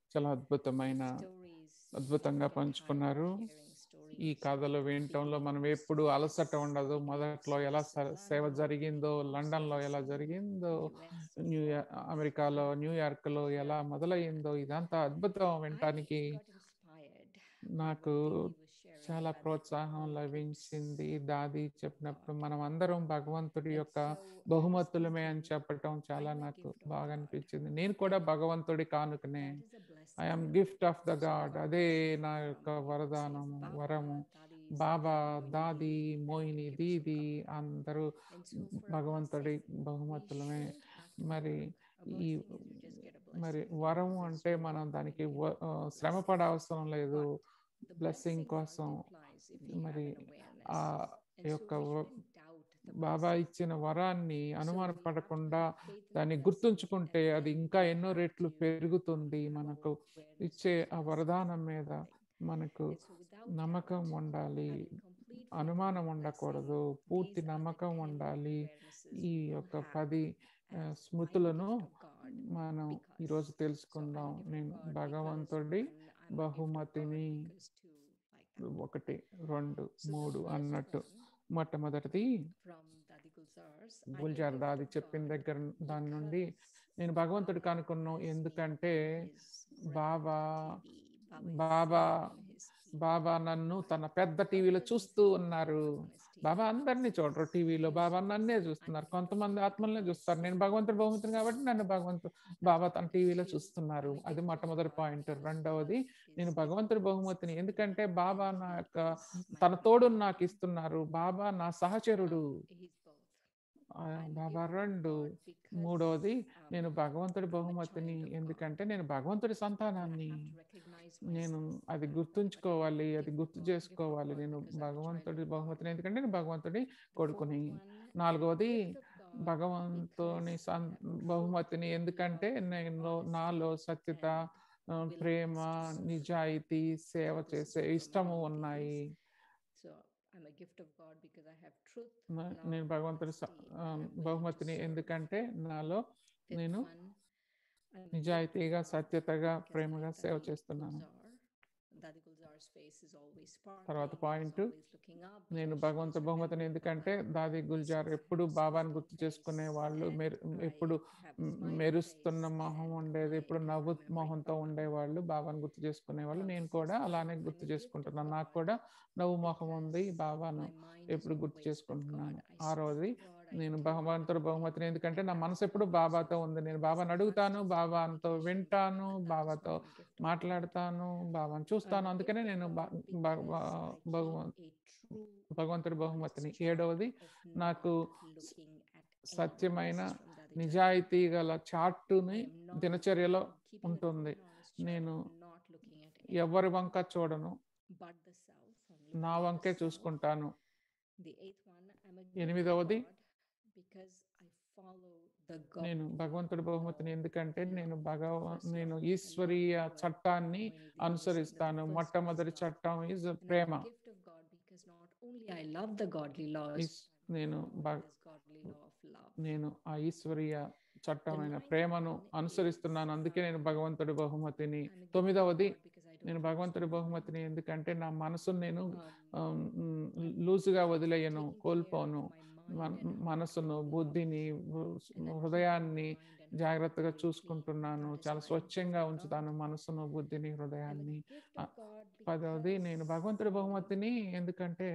S2: చాలా అద్భుతమైన
S6: stories
S2: అద్భుతంగా
S6: of the time
S2: పంచుకున్నారు.
S6: hearing stories
S2: ఈ కథలు
S6: of
S2: వినటంలో
S6: people
S2: మనం
S6: who
S2: ఎప్పుడు
S6: served
S2: అలసట
S6: us,
S2: ఉండదు.
S6: maybe
S2: మొదట్లో
S6: in
S2: ఎలా
S6: service in
S2: స- సేవ
S6: London,
S2: జరిగిందో,
S6: maybe
S2: లండన్లో ఎలా
S6: service in
S2: జరిగిందో,
S6: U S,
S2: New
S6: New York.
S2: అమెరికాలో న్యూయార్క్లో ఎలా మొదలయ్యిందో, ఇదంతా అద్భుతం
S6: I
S2: వినటానికి
S6: got inspired by
S2: నాకు
S6: what Didi was sharing
S2: చాలా
S6: about the
S2: ప్రోత్సాహం
S6: holy gifts
S2: లభించింది.
S6: of
S2: దాది చెప్పినప్పుడు
S6: God.
S2: మనం అందరం భగవంతుడి
S6: And
S2: యొక్క
S6: so I was
S2: బహుమతులమే అని
S6: thinking,
S2: చెప్పటం చాలా
S6: I'm a
S2: నాకు
S6: gift of
S2: బాగా
S6: God.
S2: అనిపించింది. నేను కూడా భగవంతుడి కానుకనే.
S6: That is a blessing.
S2: I'm gift of the
S6: So
S2: God.
S6: God
S2: అదే
S6: bless
S2: నా
S6: you
S2: యొక్క
S6: from me.
S2: వరదానము,
S6: Says
S2: వరము.
S6: Baba, Dadi,
S2: Baba,
S6: Sati,
S2: Dadi,
S6: Moini, Didi,
S2: Moini,
S6: and the gifts of
S2: Didi
S6: God.
S2: అందరూ
S6: And so for a
S2: భగవంతుడి
S6: blessing, we
S2: బహుమతులమే.
S6: shouldn't have to
S2: మరి
S6: work. A
S2: ఈ
S6: blessing is you just get a
S2: మరి
S6: blessing.
S2: వరము
S6: It's
S2: అంటే
S6: your
S2: మనం
S6: work
S2: దానికి
S6: and you
S2: వ-
S6: get
S2: ఆ,
S6: the
S2: శ్రమ
S6: blessing.
S2: పడే అవసరం లేదు.
S6: But the
S2: బ్లెస్సింగ్
S6: blessing
S2: కోసం
S6: multiplies if we have
S2: మరి
S6: an awareness.
S2: ఆ
S6: And so
S2: యొక్క
S6: we
S2: వ-
S6: shouldn't doubt the
S2: Baba
S6: blessing.
S2: ఇచ్చిన వరాన్ని
S6: So we have to
S2: అనుమానపడకుండా
S6: have faith in the
S2: దాన్ని
S6: blessing,
S2: గుర్తుంచుకుంటే
S6: and
S2: అది
S6: then
S2: ఇంకా
S6: we
S2: ఎన్నో
S6: have
S2: రెట్లు
S6: to
S2: పెరుగుతుంది.
S6: have
S2: మనకు
S6: awareness
S2: ఇచ్చే
S6: of
S2: ఆ
S6: blessing
S2: వరదానం మీద
S6: multiplying.
S2: మనకు
S6: And so without
S2: నమ్మకం
S6: doubt,
S2: ఉండాలి,
S6: having complete faith in
S2: అనుమానం
S6: the
S2: ఉండకూడదు,
S6: blessing,
S2: పూర్తి
S6: these are the
S2: నమ్మకం
S6: ten
S2: ఉండాలి.
S6: awarenesses
S2: ఈ
S6: we will
S2: యొక్క
S6: have
S2: పది ఆ,
S6: as I'm a
S2: స్మృతులను
S6: gift of God
S2: మనం
S6: because.
S2: ఈరోజు
S6: So I'm a
S2: తెలుసుకుందాం.
S6: gift of
S2: నేను
S6: God because
S2: భగవంతుడి
S6: one, I'm a gift of God
S2: బహుమతిని.
S6: because two, like that.
S2: ఒకటి, రెండు,
S6: So the
S2: మూడు
S6: first
S2: అన్నట్టు.
S6: one
S2: మొట్టమొదటిది
S6: from Dadi Gulzar's, I'm a
S2: Gulzar
S6: gift
S2: దాది
S6: of
S2: చెప్పిన
S6: God
S2: దగ్గర దాని నుండి
S6: because
S2: నేను భగవంతుడికి
S6: Baba
S2: అనుకున్నాను.
S6: has me
S2: ఎందుకంటే
S6: in his red
S2: Baba
S6: T V. Baba is
S2: Baba
S6: seeing me in his T V.
S2: బాబా నన్ను తన పెద్ద
S6: God
S2: టీవీలో
S6: doesn't
S2: చూస్తూ
S6: see
S2: ఉన్నారు.
S6: everyone on his T V.
S2: Baba
S6: He
S2: అందరినీ
S6: sees
S2: చూడరు టీవీలో,
S6: his
S2: బాబా
S6: souls.
S2: నన్నే
S6: I'm a
S2: చూస్తున్నారు.
S6: gift of
S2: కొంతమంది
S6: God
S2: ఆత్మల్నే
S6: because
S2: చూస్తారు. నేను భగవంతుడి బహుమతిని కాబట్టి నన్ను భగవంతు బాబా తన టీవీలో చూస్తున్నారు.
S6: I'm a
S2: అది
S6: gift of
S2: మొట్టమొదటి
S6: God
S2: పాయింట్.
S6: because
S2: రెండవది,
S6: love
S2: నేను
S6: is
S2: భగవంతుడి
S6: giving
S2: బహుమతిని
S6: something
S2: ఎందుకంటే బాబా
S6: and
S2: నా
S6: he
S2: యొక్క
S6: is my
S2: తన తోడు నాకు
S6: companion.
S2: ఇస్తున్నారు. బాబా నా సహచరుడు.
S6: Um, he's both.
S2: ఆ,
S6: I'm a
S2: Baba
S6: gift of
S2: రెండు.
S6: God because
S2: మూడవది,
S6: um,
S2: నేను భగవంతుడి
S6: I'm a
S2: బహుమతిని
S6: child of God.
S2: ఎందుకంటే నేను భగవంతుడి
S6: And I
S2: సంతానాన్ని.
S6: have to recognize
S2: నేను
S6: myself
S2: అది
S6: that I'm a
S2: గుర్తుంచుకోవాలి, అది
S6: gift of
S2: గుర్తు
S6: God, gift of
S2: చేసుకోవాలి.
S6: God
S2: నేను
S6: because I'm a child
S2: భగవంతుడి
S6: of God.
S2: బహుమతిని ఎందుకంటే నేను భగవంతుడి
S6: The fourth
S2: కొడుకుని.
S6: one, I'm a
S2: నాలుగవది,
S6: gift of God
S2: భగవంతుని
S6: because I
S2: సం
S6: have truth,
S2: బహుమతిని ఎందుకంటే
S6: love,
S2: నేను
S6: honesty,
S2: నాలో సత్యత,
S6: and
S2: ఆ,
S6: willingness
S2: ప్రేమ,
S6: to serve.
S2: నిజాయితీ, సేవ
S6: So this is
S2: చేసే
S6: from
S2: ఇష్టము
S6: many
S2: ఉన్నాయి.
S6: things. So I'm a gift of God because I have truth,
S2: న-
S6: love,
S2: నేను భగవంతుడి స-
S6: honesty,
S2: ఆ,
S6: and I'm willing to
S2: బహుమతిని
S6: serve.
S2: ఎందుకంటే నాలో
S6: Fifth
S2: నేను
S6: one, I'm a gift of
S2: నిజాయితీగా,
S6: God
S2: సత్యతగా,
S6: because
S2: ప్రేమగా
S6: like
S2: సేవ
S6: Dadi
S2: చేస్తున్నాను.
S6: Gulzar, Dadi Gulzar's face is always sparkling,
S2: తర్వాత
S6: he's
S2: point,
S6: always looking up
S2: నేను
S6: because she
S2: భగవంతుడి
S6: is
S2: బహుమతిని
S6: remembering
S2: ఎందుకంటే
S6: Baba.
S2: దాది గుల్జార్
S6: So
S2: ఎప్పుడు
S6: her
S2: బాబాను
S6: smiling
S2: గుర్తు
S6: face,
S2: చేసుకునే వాళ్ళు,
S6: and
S2: మెరు
S6: I
S2: ఎప్పుడు
S6: have
S2: మ్,
S6: smiling
S2: మెరుస్తున్న
S6: face,
S2: మొహం
S6: and
S2: ఉండేది,
S6: I
S2: ఎప్పుడు
S6: am
S2: నవ్వు
S6: remembering
S2: మొహంతో
S6: Baba.
S2: ఉండేవాళ్ళు, బాబాను గుర్తు చేసుకునేవాళ్ళు.
S6: Um,
S2: నేను
S6: sixth
S2: కూడా
S6: one,
S2: అలానే
S6: I'm
S2: గుర్తు
S6: a gift of
S2: చేసుకుంటున్నాను. నాకు
S6: God
S2: కూడా నవ్వు మొహం ఉంది,
S6: because
S2: బాబాను
S6: my mind is
S2: ఎప్పుడు గుర్తు
S6: always with
S2: చేసుకుంటున్నాను.
S6: God. I speak
S2: ఆరోది,
S6: to God, I
S2: నేను
S6: interact with
S2: భగవంతుడి
S6: Him,
S2: బహుమతిని ఎందుకంటే
S6: I
S2: నా
S6: ask
S2: మనసు ఎప్పుడు
S6: Him
S2: బాబాతో
S6: answers
S2: ఉంది.
S6: for
S2: నేను
S6: me.
S2: బాబాను
S6: So
S2: అడుగుతాను,
S6: constant
S2: బాబాతో
S6: communication.
S2: వింటాను,
S6: That is why
S2: బాబాతో
S6: I'm a gift of God.
S2: మాట్లాడతాను, బాబాను
S6: I'm
S2: చూస్తాను.
S6: a
S2: అందుకనే
S6: gift of
S2: నేను
S6: God
S2: భ-
S6: because
S2: భ- భ-
S6: I keep
S2: భగవ-
S6: a true,
S2: భగవంతుడి
S6: honest
S2: బహుమతిని.
S6: chart
S2: ఏడవది,
S6: of
S2: నాకు
S6: not looking at anyone.
S2: సత్యమైన
S6: This is from Dadi Jai.
S2: నిజాయితీ గల
S6: I
S2: చార్టుని
S6: am not
S2: దినచర్యలో
S6: keeping a
S2: ఉంటుంది.
S6: true and honest chart
S2: నేను
S6: of not looking at anyone
S2: ఎవరి వంక చూడను,
S6: but the self. I'm looking
S2: నా
S6: at the
S2: వంకే
S6: self.
S2: చూసుకుంటాను.
S6: The eighth one, I'm a gift of
S2: ఎనిమిదవది,
S6: God because I follow the God.
S2: నేను భగవంతుడి బహుమతిని ఎందుకంటే నేను భగవ
S6: First
S2: నేను
S6: law. I love
S2: ఈశ్వరీయ
S6: what
S2: చట్టాన్ని
S6: Moini Didi was saying, that
S2: అనుసరిస్తాను.
S6: the first
S2: మొట్టమొదటి
S6: law.
S2: చట్టం ఈజ్
S6: And I'm
S2: ప్రేమ.
S6: a gift of God because not only I love the godly laws,
S2: ఈస్- నేను
S6: following
S2: భగ-
S6: this godly law of love.
S2: నేను ఆ ఈశ్వరీయ చట్టమైన
S6: ninth
S2: ప్రేమను
S6: one
S2: అనుసరిస్తున్నాను.
S6: is,
S2: అందుకే నేను
S6: um,
S2: భగవంతుడి బహుమతిని.
S6: I'm a gift of
S2: తొమ్మిదవది,
S6: God because I don't
S2: నేను
S6: lose
S2: భగవంతుడి
S6: my
S2: బహుమతిని
S6: mind.
S2: ఎందుకంటే నా మనసును నేను
S6: Um,
S2: లూజుగా వదిలేయను,
S6: taking care
S2: కోల్పోను.
S6: of my
S2: మన-
S6: mind and heart
S2: మనసును,
S6: with love.
S2: బుద్ధిని, హృ-
S6: And I'm
S2: హృదయాన్ని
S6: keeping my mind and
S2: జాగ్రత్తగా
S6: heart very
S2: చూసుకుంటున్నాను.
S6: clean. That is
S2: చాలా
S6: why I'm a
S2: స్వచ్ఛంగా
S6: gift of
S2: ఉంచుతాను
S6: God.
S2: మనసును, బుద్ధిని,
S6: I'm a
S2: హృదయాన్ని.
S6: gift
S2: ఆ,
S6: of God
S2: పదవది,
S6: because
S2: నేను భగవంతుడి
S6: um,
S2: బహుమతిని ఎందుకంటే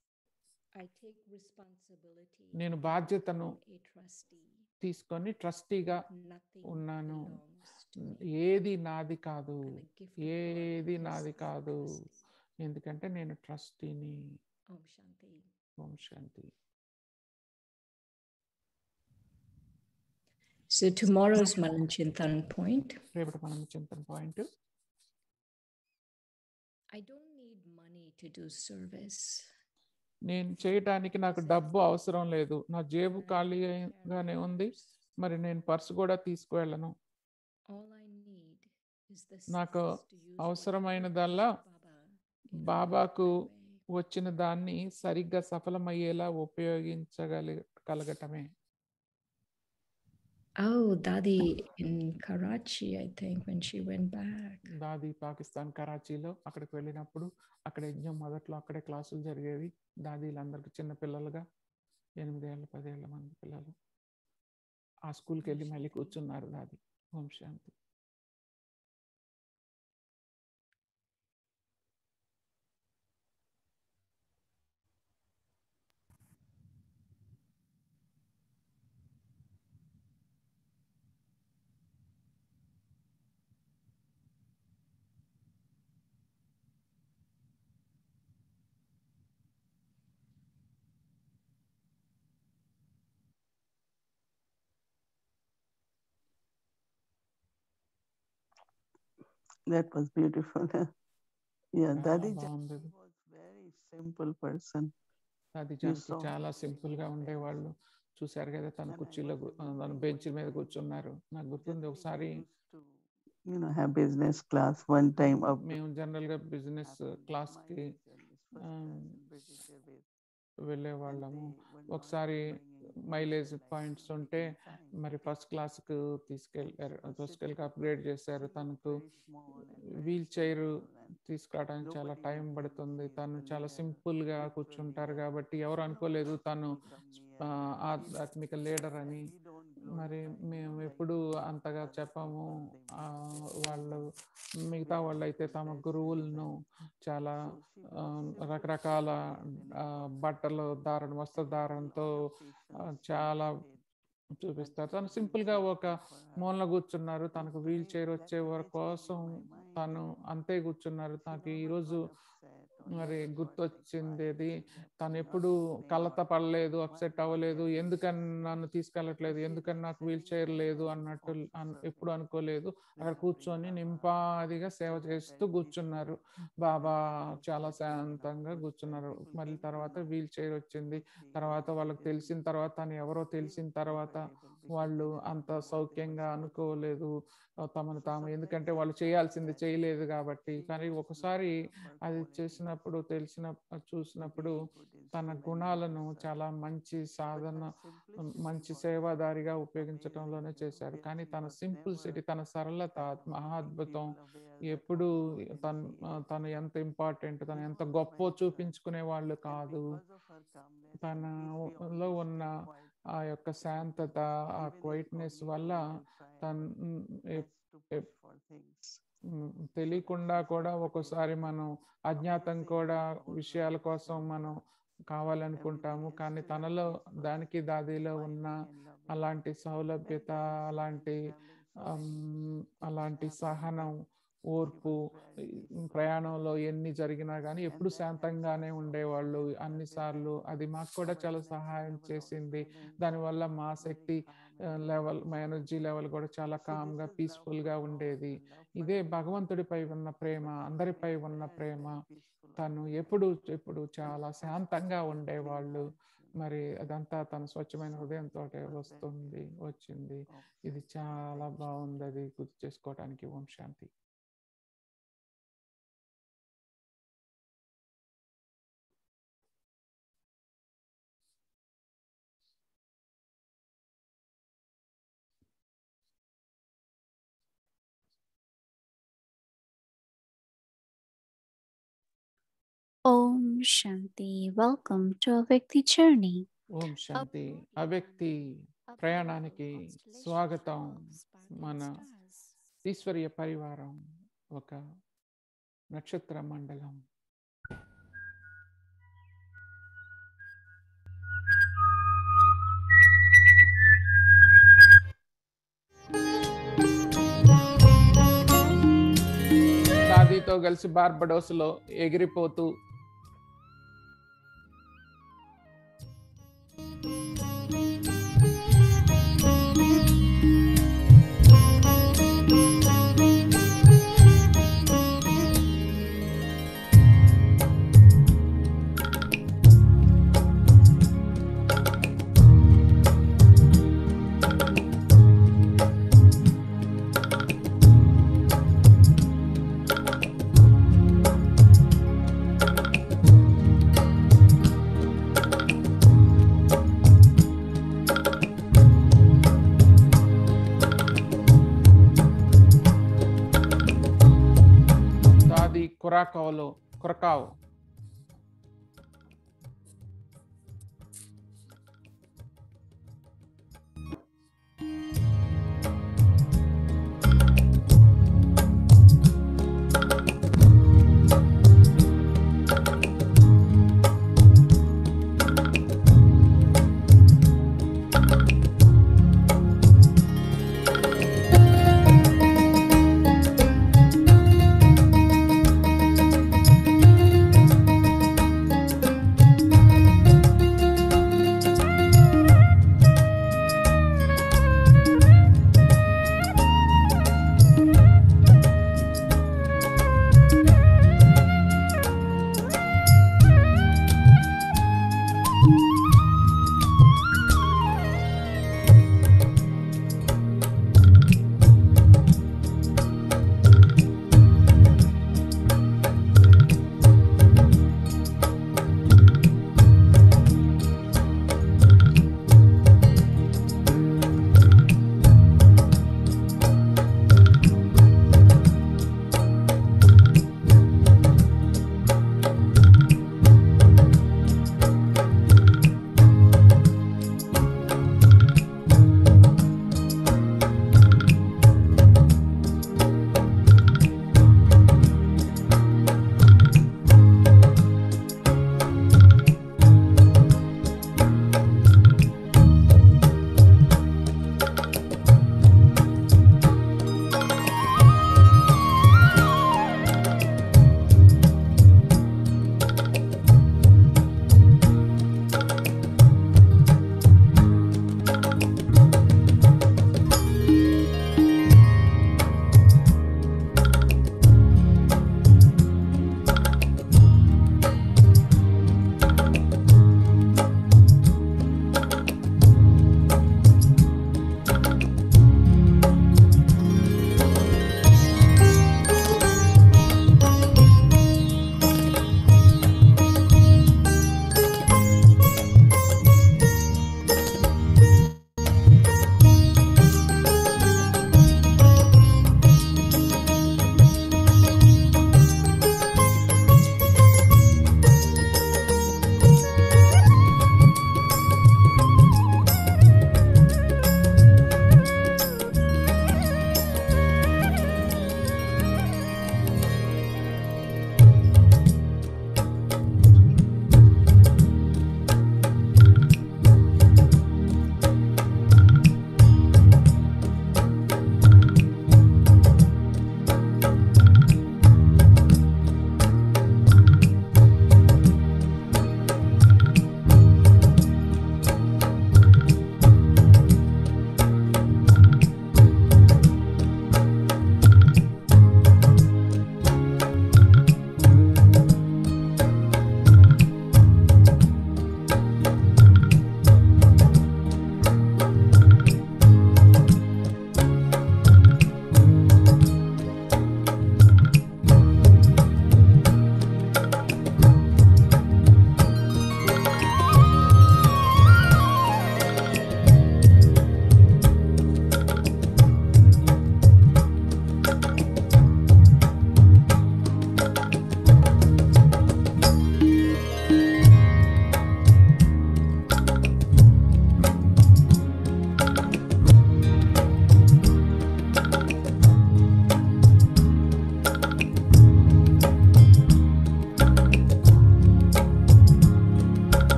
S6: I take responsibility
S2: నేను
S6: and
S2: బాధ్యతను
S6: become a trustee.
S2: తీసుకొని ట్రస్టీగా
S6: Nothing
S2: ఉన్నాను.
S6: belongs to me.
S2: ఏది నాది కాదు,
S6: I'm a gift of God
S2: ఏది
S6: because
S2: నాది
S6: I'm a
S2: కాదు,
S6: trustee.
S2: ఎందుకంటే నేను ట్రస్టీని.
S6: Om Shanti.
S2: ఓం శాంతి.
S6: So tomorrow's Malanchintan point.
S2: రేపటి మనం చింతన point,
S6: I don't need money to do service.
S2: నేను చేయటానికి నాకు డబ్బు అవసరం లేదు. నా జేబు ఖాళీగానే ఉంది, మరి నేను పర్సు కూడా తీసుకువెళ్ళను.
S6: All I need is the
S2: నాకు
S6: sense to use
S2: అవసరమైనదల్లా
S6: whatever comes to Baba in a
S2: బాబాకు
S6: right way.
S2: వచ్చిన దాన్ని సరిగ్గా సఫలమయ్యేలా ఉపయోగించగలి కలగటమే.
S6: Oh, Dadi in Karachi, I think, when she went back.
S2: దాది పాకిస్తాన్ కరాచీలో అక్కడికి వెళ్ళినప్పుడు అక్కడ యజ్ఞం మొదట్లో అక్కడే క్లాసులు జరిగేవి. దాదీలందరికీ చిన్న పిల్లలుగా ఎనిమిదేళ్ళ పదేళ్ల మంది పిల్లలు ఆ స్కూల్కి వెళ్ళి మళ్ళీ కూర్చున్నారు దాది. ఓం శాంతి.
S1: That was beautiful. Yeah,
S2: చాలా
S1: Dadi
S2: బాగుంది.
S1: Janki was very simple person.
S2: Dadi
S1: You
S2: Janaki
S1: saw
S2: చాలా
S1: her
S2: సింపుల్ గా
S1: sitting on
S2: ఉండేవాళ్ళు. చూశారు కదా తన
S1: Then I
S2: కుర్చీలో
S1: was
S2: గు-
S1: in the
S2: తన
S1: meeting
S2: బెంచ్
S1: going
S2: మీద
S1: on.
S2: కూర్చున్నారు. నాకు గుర్తుంది
S1: Generally,
S2: ఒకసారి
S1: we used to, you know, have business class one time up to
S2: మేము జనరల్ గా బిజినెస్
S1: happened with
S2: క్లాస్ కి
S1: Miles Airways, first
S2: um,
S1: class in British Airways.
S2: వెళ్ళే
S1: And
S2: వాళ్ళము.
S1: they were not
S2: ఒకసారి
S1: bringing
S2: mileage
S1: wheelchair like
S2: points
S1: we
S2: ఉంటే
S1: can find.
S2: మరి ఫస్ట్ క్లాస్ కు తీసుకెళ్ళారు.
S1: And she was
S2: ఫస్ట్ కి
S1: sitting-
S2: అప్గ్రేడ్ చేశారు.
S1: she looked
S2: తనకు
S1: very small and very
S2: wheelchair
S1: simple and
S2: తీసుకురావడానికి చాలా
S1: nobody
S2: టైం
S1: would think
S2: పడుతుంది.
S1: she's
S2: తను
S1: the
S2: చాలా
S1: leader,
S2: సింపుల్ గా
S1: spiritual
S2: కూర్చుంటారు
S1: leader.
S2: కాబట్టి ఎవరు
S1: No
S2: అనుకోలేదు
S1: one
S2: తను
S1: people come near
S2: ఆ,
S1: her. She
S2: ఆధ్యాత్మిక లీడర్ అని.
S1: we don't
S2: మరి
S1: glorify
S2: మేము
S1: you like
S2: ఎప్పుడు అంతగా
S1: other
S2: చెప్పాము.
S1: people. They
S2: ఆ,
S1: make their
S2: వాళ్ళు
S1: own
S2: మిగతా
S1: way
S2: వాళ్ళు
S1: of
S2: అయితే తమ
S1: dressing
S2: గురువులను
S1: and
S2: చాలా
S1: so she was
S2: ఆ,
S1: simple
S2: రకరకాల
S1: in
S2: ఆ,
S1: a person.
S2: బట్టలు ధారణ వస్త్రధారణతో
S1: A lot of
S2: ఆ,
S1: patience
S2: చాలా
S1: she displayed.
S2: చూపిస్తారు.
S1: And
S2: తను
S1: she
S2: సింపుల్ గా
S1: wheelchair
S2: ఒక
S1: came for her.
S2: మూలన కూర్చున్నారు. తనకు వీల్
S1: Yesterday,
S2: చైర్
S1: that
S2: వచ్చే వరకు
S1: image came in
S2: కోసం
S1: my mind.
S2: తను అంతే కూర్చున్నారు.
S1: She
S2: నాకు
S1: never
S2: ఈ రోజు
S1: got upset or
S2: మరి
S1: never got like,
S2: గుర్తొచ్చింది
S1: "Why
S2: అది.
S1: is she left
S2: తను
S1: me?"
S2: ఎప్పుడు
S1: Nothing
S2: కలత
S1: or
S2: పడలేదు,
S1: why
S2: అప్సెట్
S1: do I
S2: అవ్వలేదు.
S1: get this?
S2: ఎందుకని నన్ను తీసుకెళ్ళట్లేదు,
S1: But she
S2: ఎందుకని
S1: was
S2: నాకు వీల్
S1: sitting
S2: చైర్
S1: there
S2: లేదు
S1: and
S2: అన్నట్టు
S1: also
S2: అన్-
S1: serving,
S2: ఎప్పుడు అనుకోలేదు. అక్కడ
S1: remembering
S2: కూర్చొని
S1: Baba,
S2: నింపాదిగా సేవ
S1: stood
S2: చేస్తూ
S1: very
S2: కూర్చున్నారు.
S1: peaceful
S2: బాబా
S1: and
S2: చాలా
S1: sat in a
S2: శాంతంగా
S1: good
S2: కూర్చున్నారు.
S1: way. People
S2: మళ్ళీ
S1: came to
S2: తర్వాత
S1: know
S2: వీల్ చైర్ వచ్చింది.
S1: that she
S2: తర్వాత
S1: was
S2: వాళ్ళకి
S1: very
S2: తెలిసిన తర్వాత తను ఎవరో తెలిసిన తర్వాత
S1: comfortable because
S2: వాళ్ళు
S1: they didn't
S2: అంత
S1: know what they were
S2: సౌఖ్యంగా
S1: supposed to
S2: అనుకోలేదు. ఆ, తమను
S1: So
S2: తాము
S1: sometimes
S2: ఎందుకంటే
S1: I
S2: వాళ్ళు
S1: felt
S2: చేయాల్సింది
S1: that
S2: చేయలేదు కాబట్టి.
S1: she
S2: కానీ
S1: used to
S2: ఒకసారి
S1: know her
S2: అది
S1: qualities
S2: చేసినప్పుడు తెలిసిన
S1: to
S2: చూసినప్పుడు
S1: be good
S2: తన
S1: instrument
S2: గుణాలను
S1: of
S2: చాలా
S1: service.
S2: మంచి
S1: But
S2: సాధన
S1: her simplicity
S2: మంచి
S1: was
S2: సేవాదారిగా ఉపయోగించడంలోనే
S1: amazing.
S2: చేశారు.
S1: Yet
S2: కానీ
S1: she
S2: తన
S1: was
S2: సింపుల్సిటీ,
S1: never
S2: తన సరళత
S1: kind of making
S2: మహాద్భుతం.
S1: people aware that
S2: ఎప్పుడు
S1: what more
S2: తను
S1: than she is.
S2: తను ఎంత ఇంపార్టెంట్, తను
S1: This
S2: ఎంత
S1: was
S2: గొప్ప
S1: very good.
S2: చూపించుకునే వాళ్ళు
S1: And
S2: కాదు.
S1: because of her calmness and
S2: తనలో
S1: peace, we always
S2: ఉన్న
S1: stay quiet.
S2: ఆ యొక్క శాంతత, ఆ
S1: Even if
S2: క్వైట్నెస్
S1: we
S2: వల్ల
S1: know, we will try
S2: తను
S1: our best to push for things.
S2: మ్, తెలియకుండా కూడా ఒక్కోసారి మనం అజ్ఞాతం కూడా విషయాల కోసం మనం కావాలనుకుంటాము. కానీ తనలో దానికి దాదిలో ఉన్న అలాంటి సౌలభ్యత, అలాంటి అమ్, అలాంటి సహనం, ఓర్పు, ప్రయాణంలో ఎన్ని జరిగినా కానీ ఎప్పుడు శాంతంగానే ఉండేవాళ్ళు అన్నిసార్లు. అది మాకు కూడా చాలా సహాయం చేసింది. దానివల్ల మా శక్తి లెవెల్, మా ఎనర్జీ లెవెల్ కూడా చాలా కామ్గా, పీస్ఫుల్గా ఉండేది. ఇదే భగవంతుడిపై ఉన్న ప్రేమ, అందరిపై ఉన్న ప్రేమ. తను ఎప్పుడు ఎప్పుడు చాలా శాంతంగా ఉండేవాళ్ళు. మరి అదంతా తన స్వచ్ఛమైన హృదయంతో వస్తుంది వచ్చింది. ఇది చాలా బాగుంది, అది గుర్తు చేసుకోవడానికి. ఓం శాంతి.
S4: Om Shanti. Welcome to a Vyakti journey.
S2: ఓం శాంతి. అవ్యక్తి ప్రయాణానికి స్వాగతం. మన ఈశ్వరీయ పరివారం ఒక నక్షత్ర మండలం. దాదీతో కలిసి బార్బడోస్ లో ఎగిరిపోతూ కురాకోలో కురకావ్.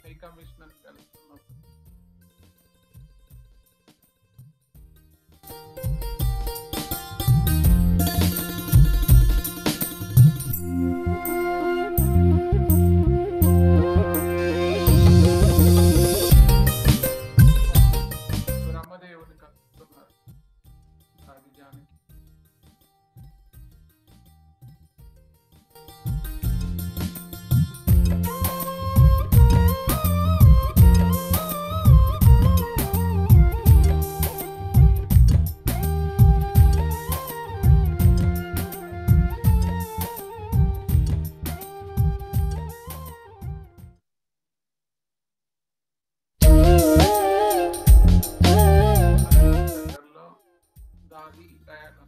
S2: High commissioner కలుస్తున్నాం. బ్రహ్మదేవుని కలుస్తున్నారు ఆది జానకి. దగ్గరలో దాగి ప్రయాణం.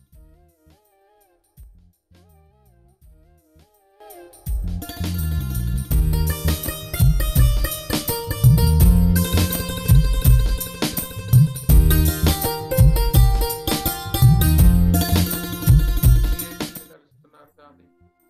S2: కలుస్తున్నారు దాది.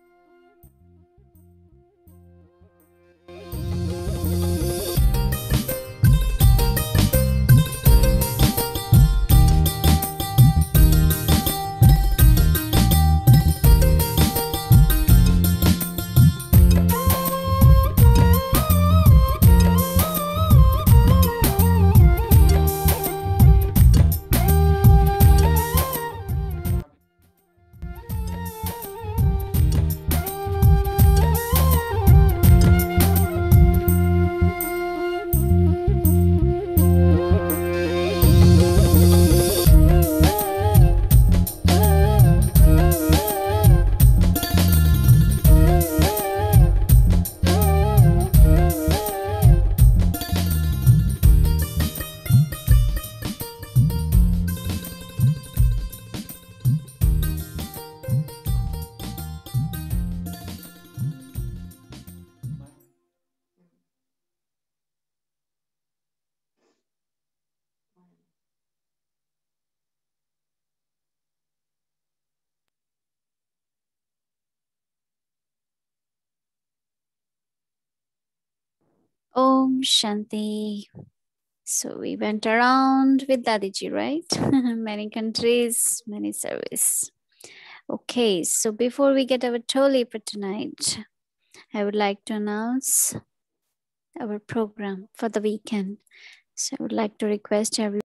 S4: Om Shanti. So we went around with Dadiji, right? Many countries, many service. Okay, so before we get our Toli for tonight, I would like to announce our program for the weekend. So I would like to request everyone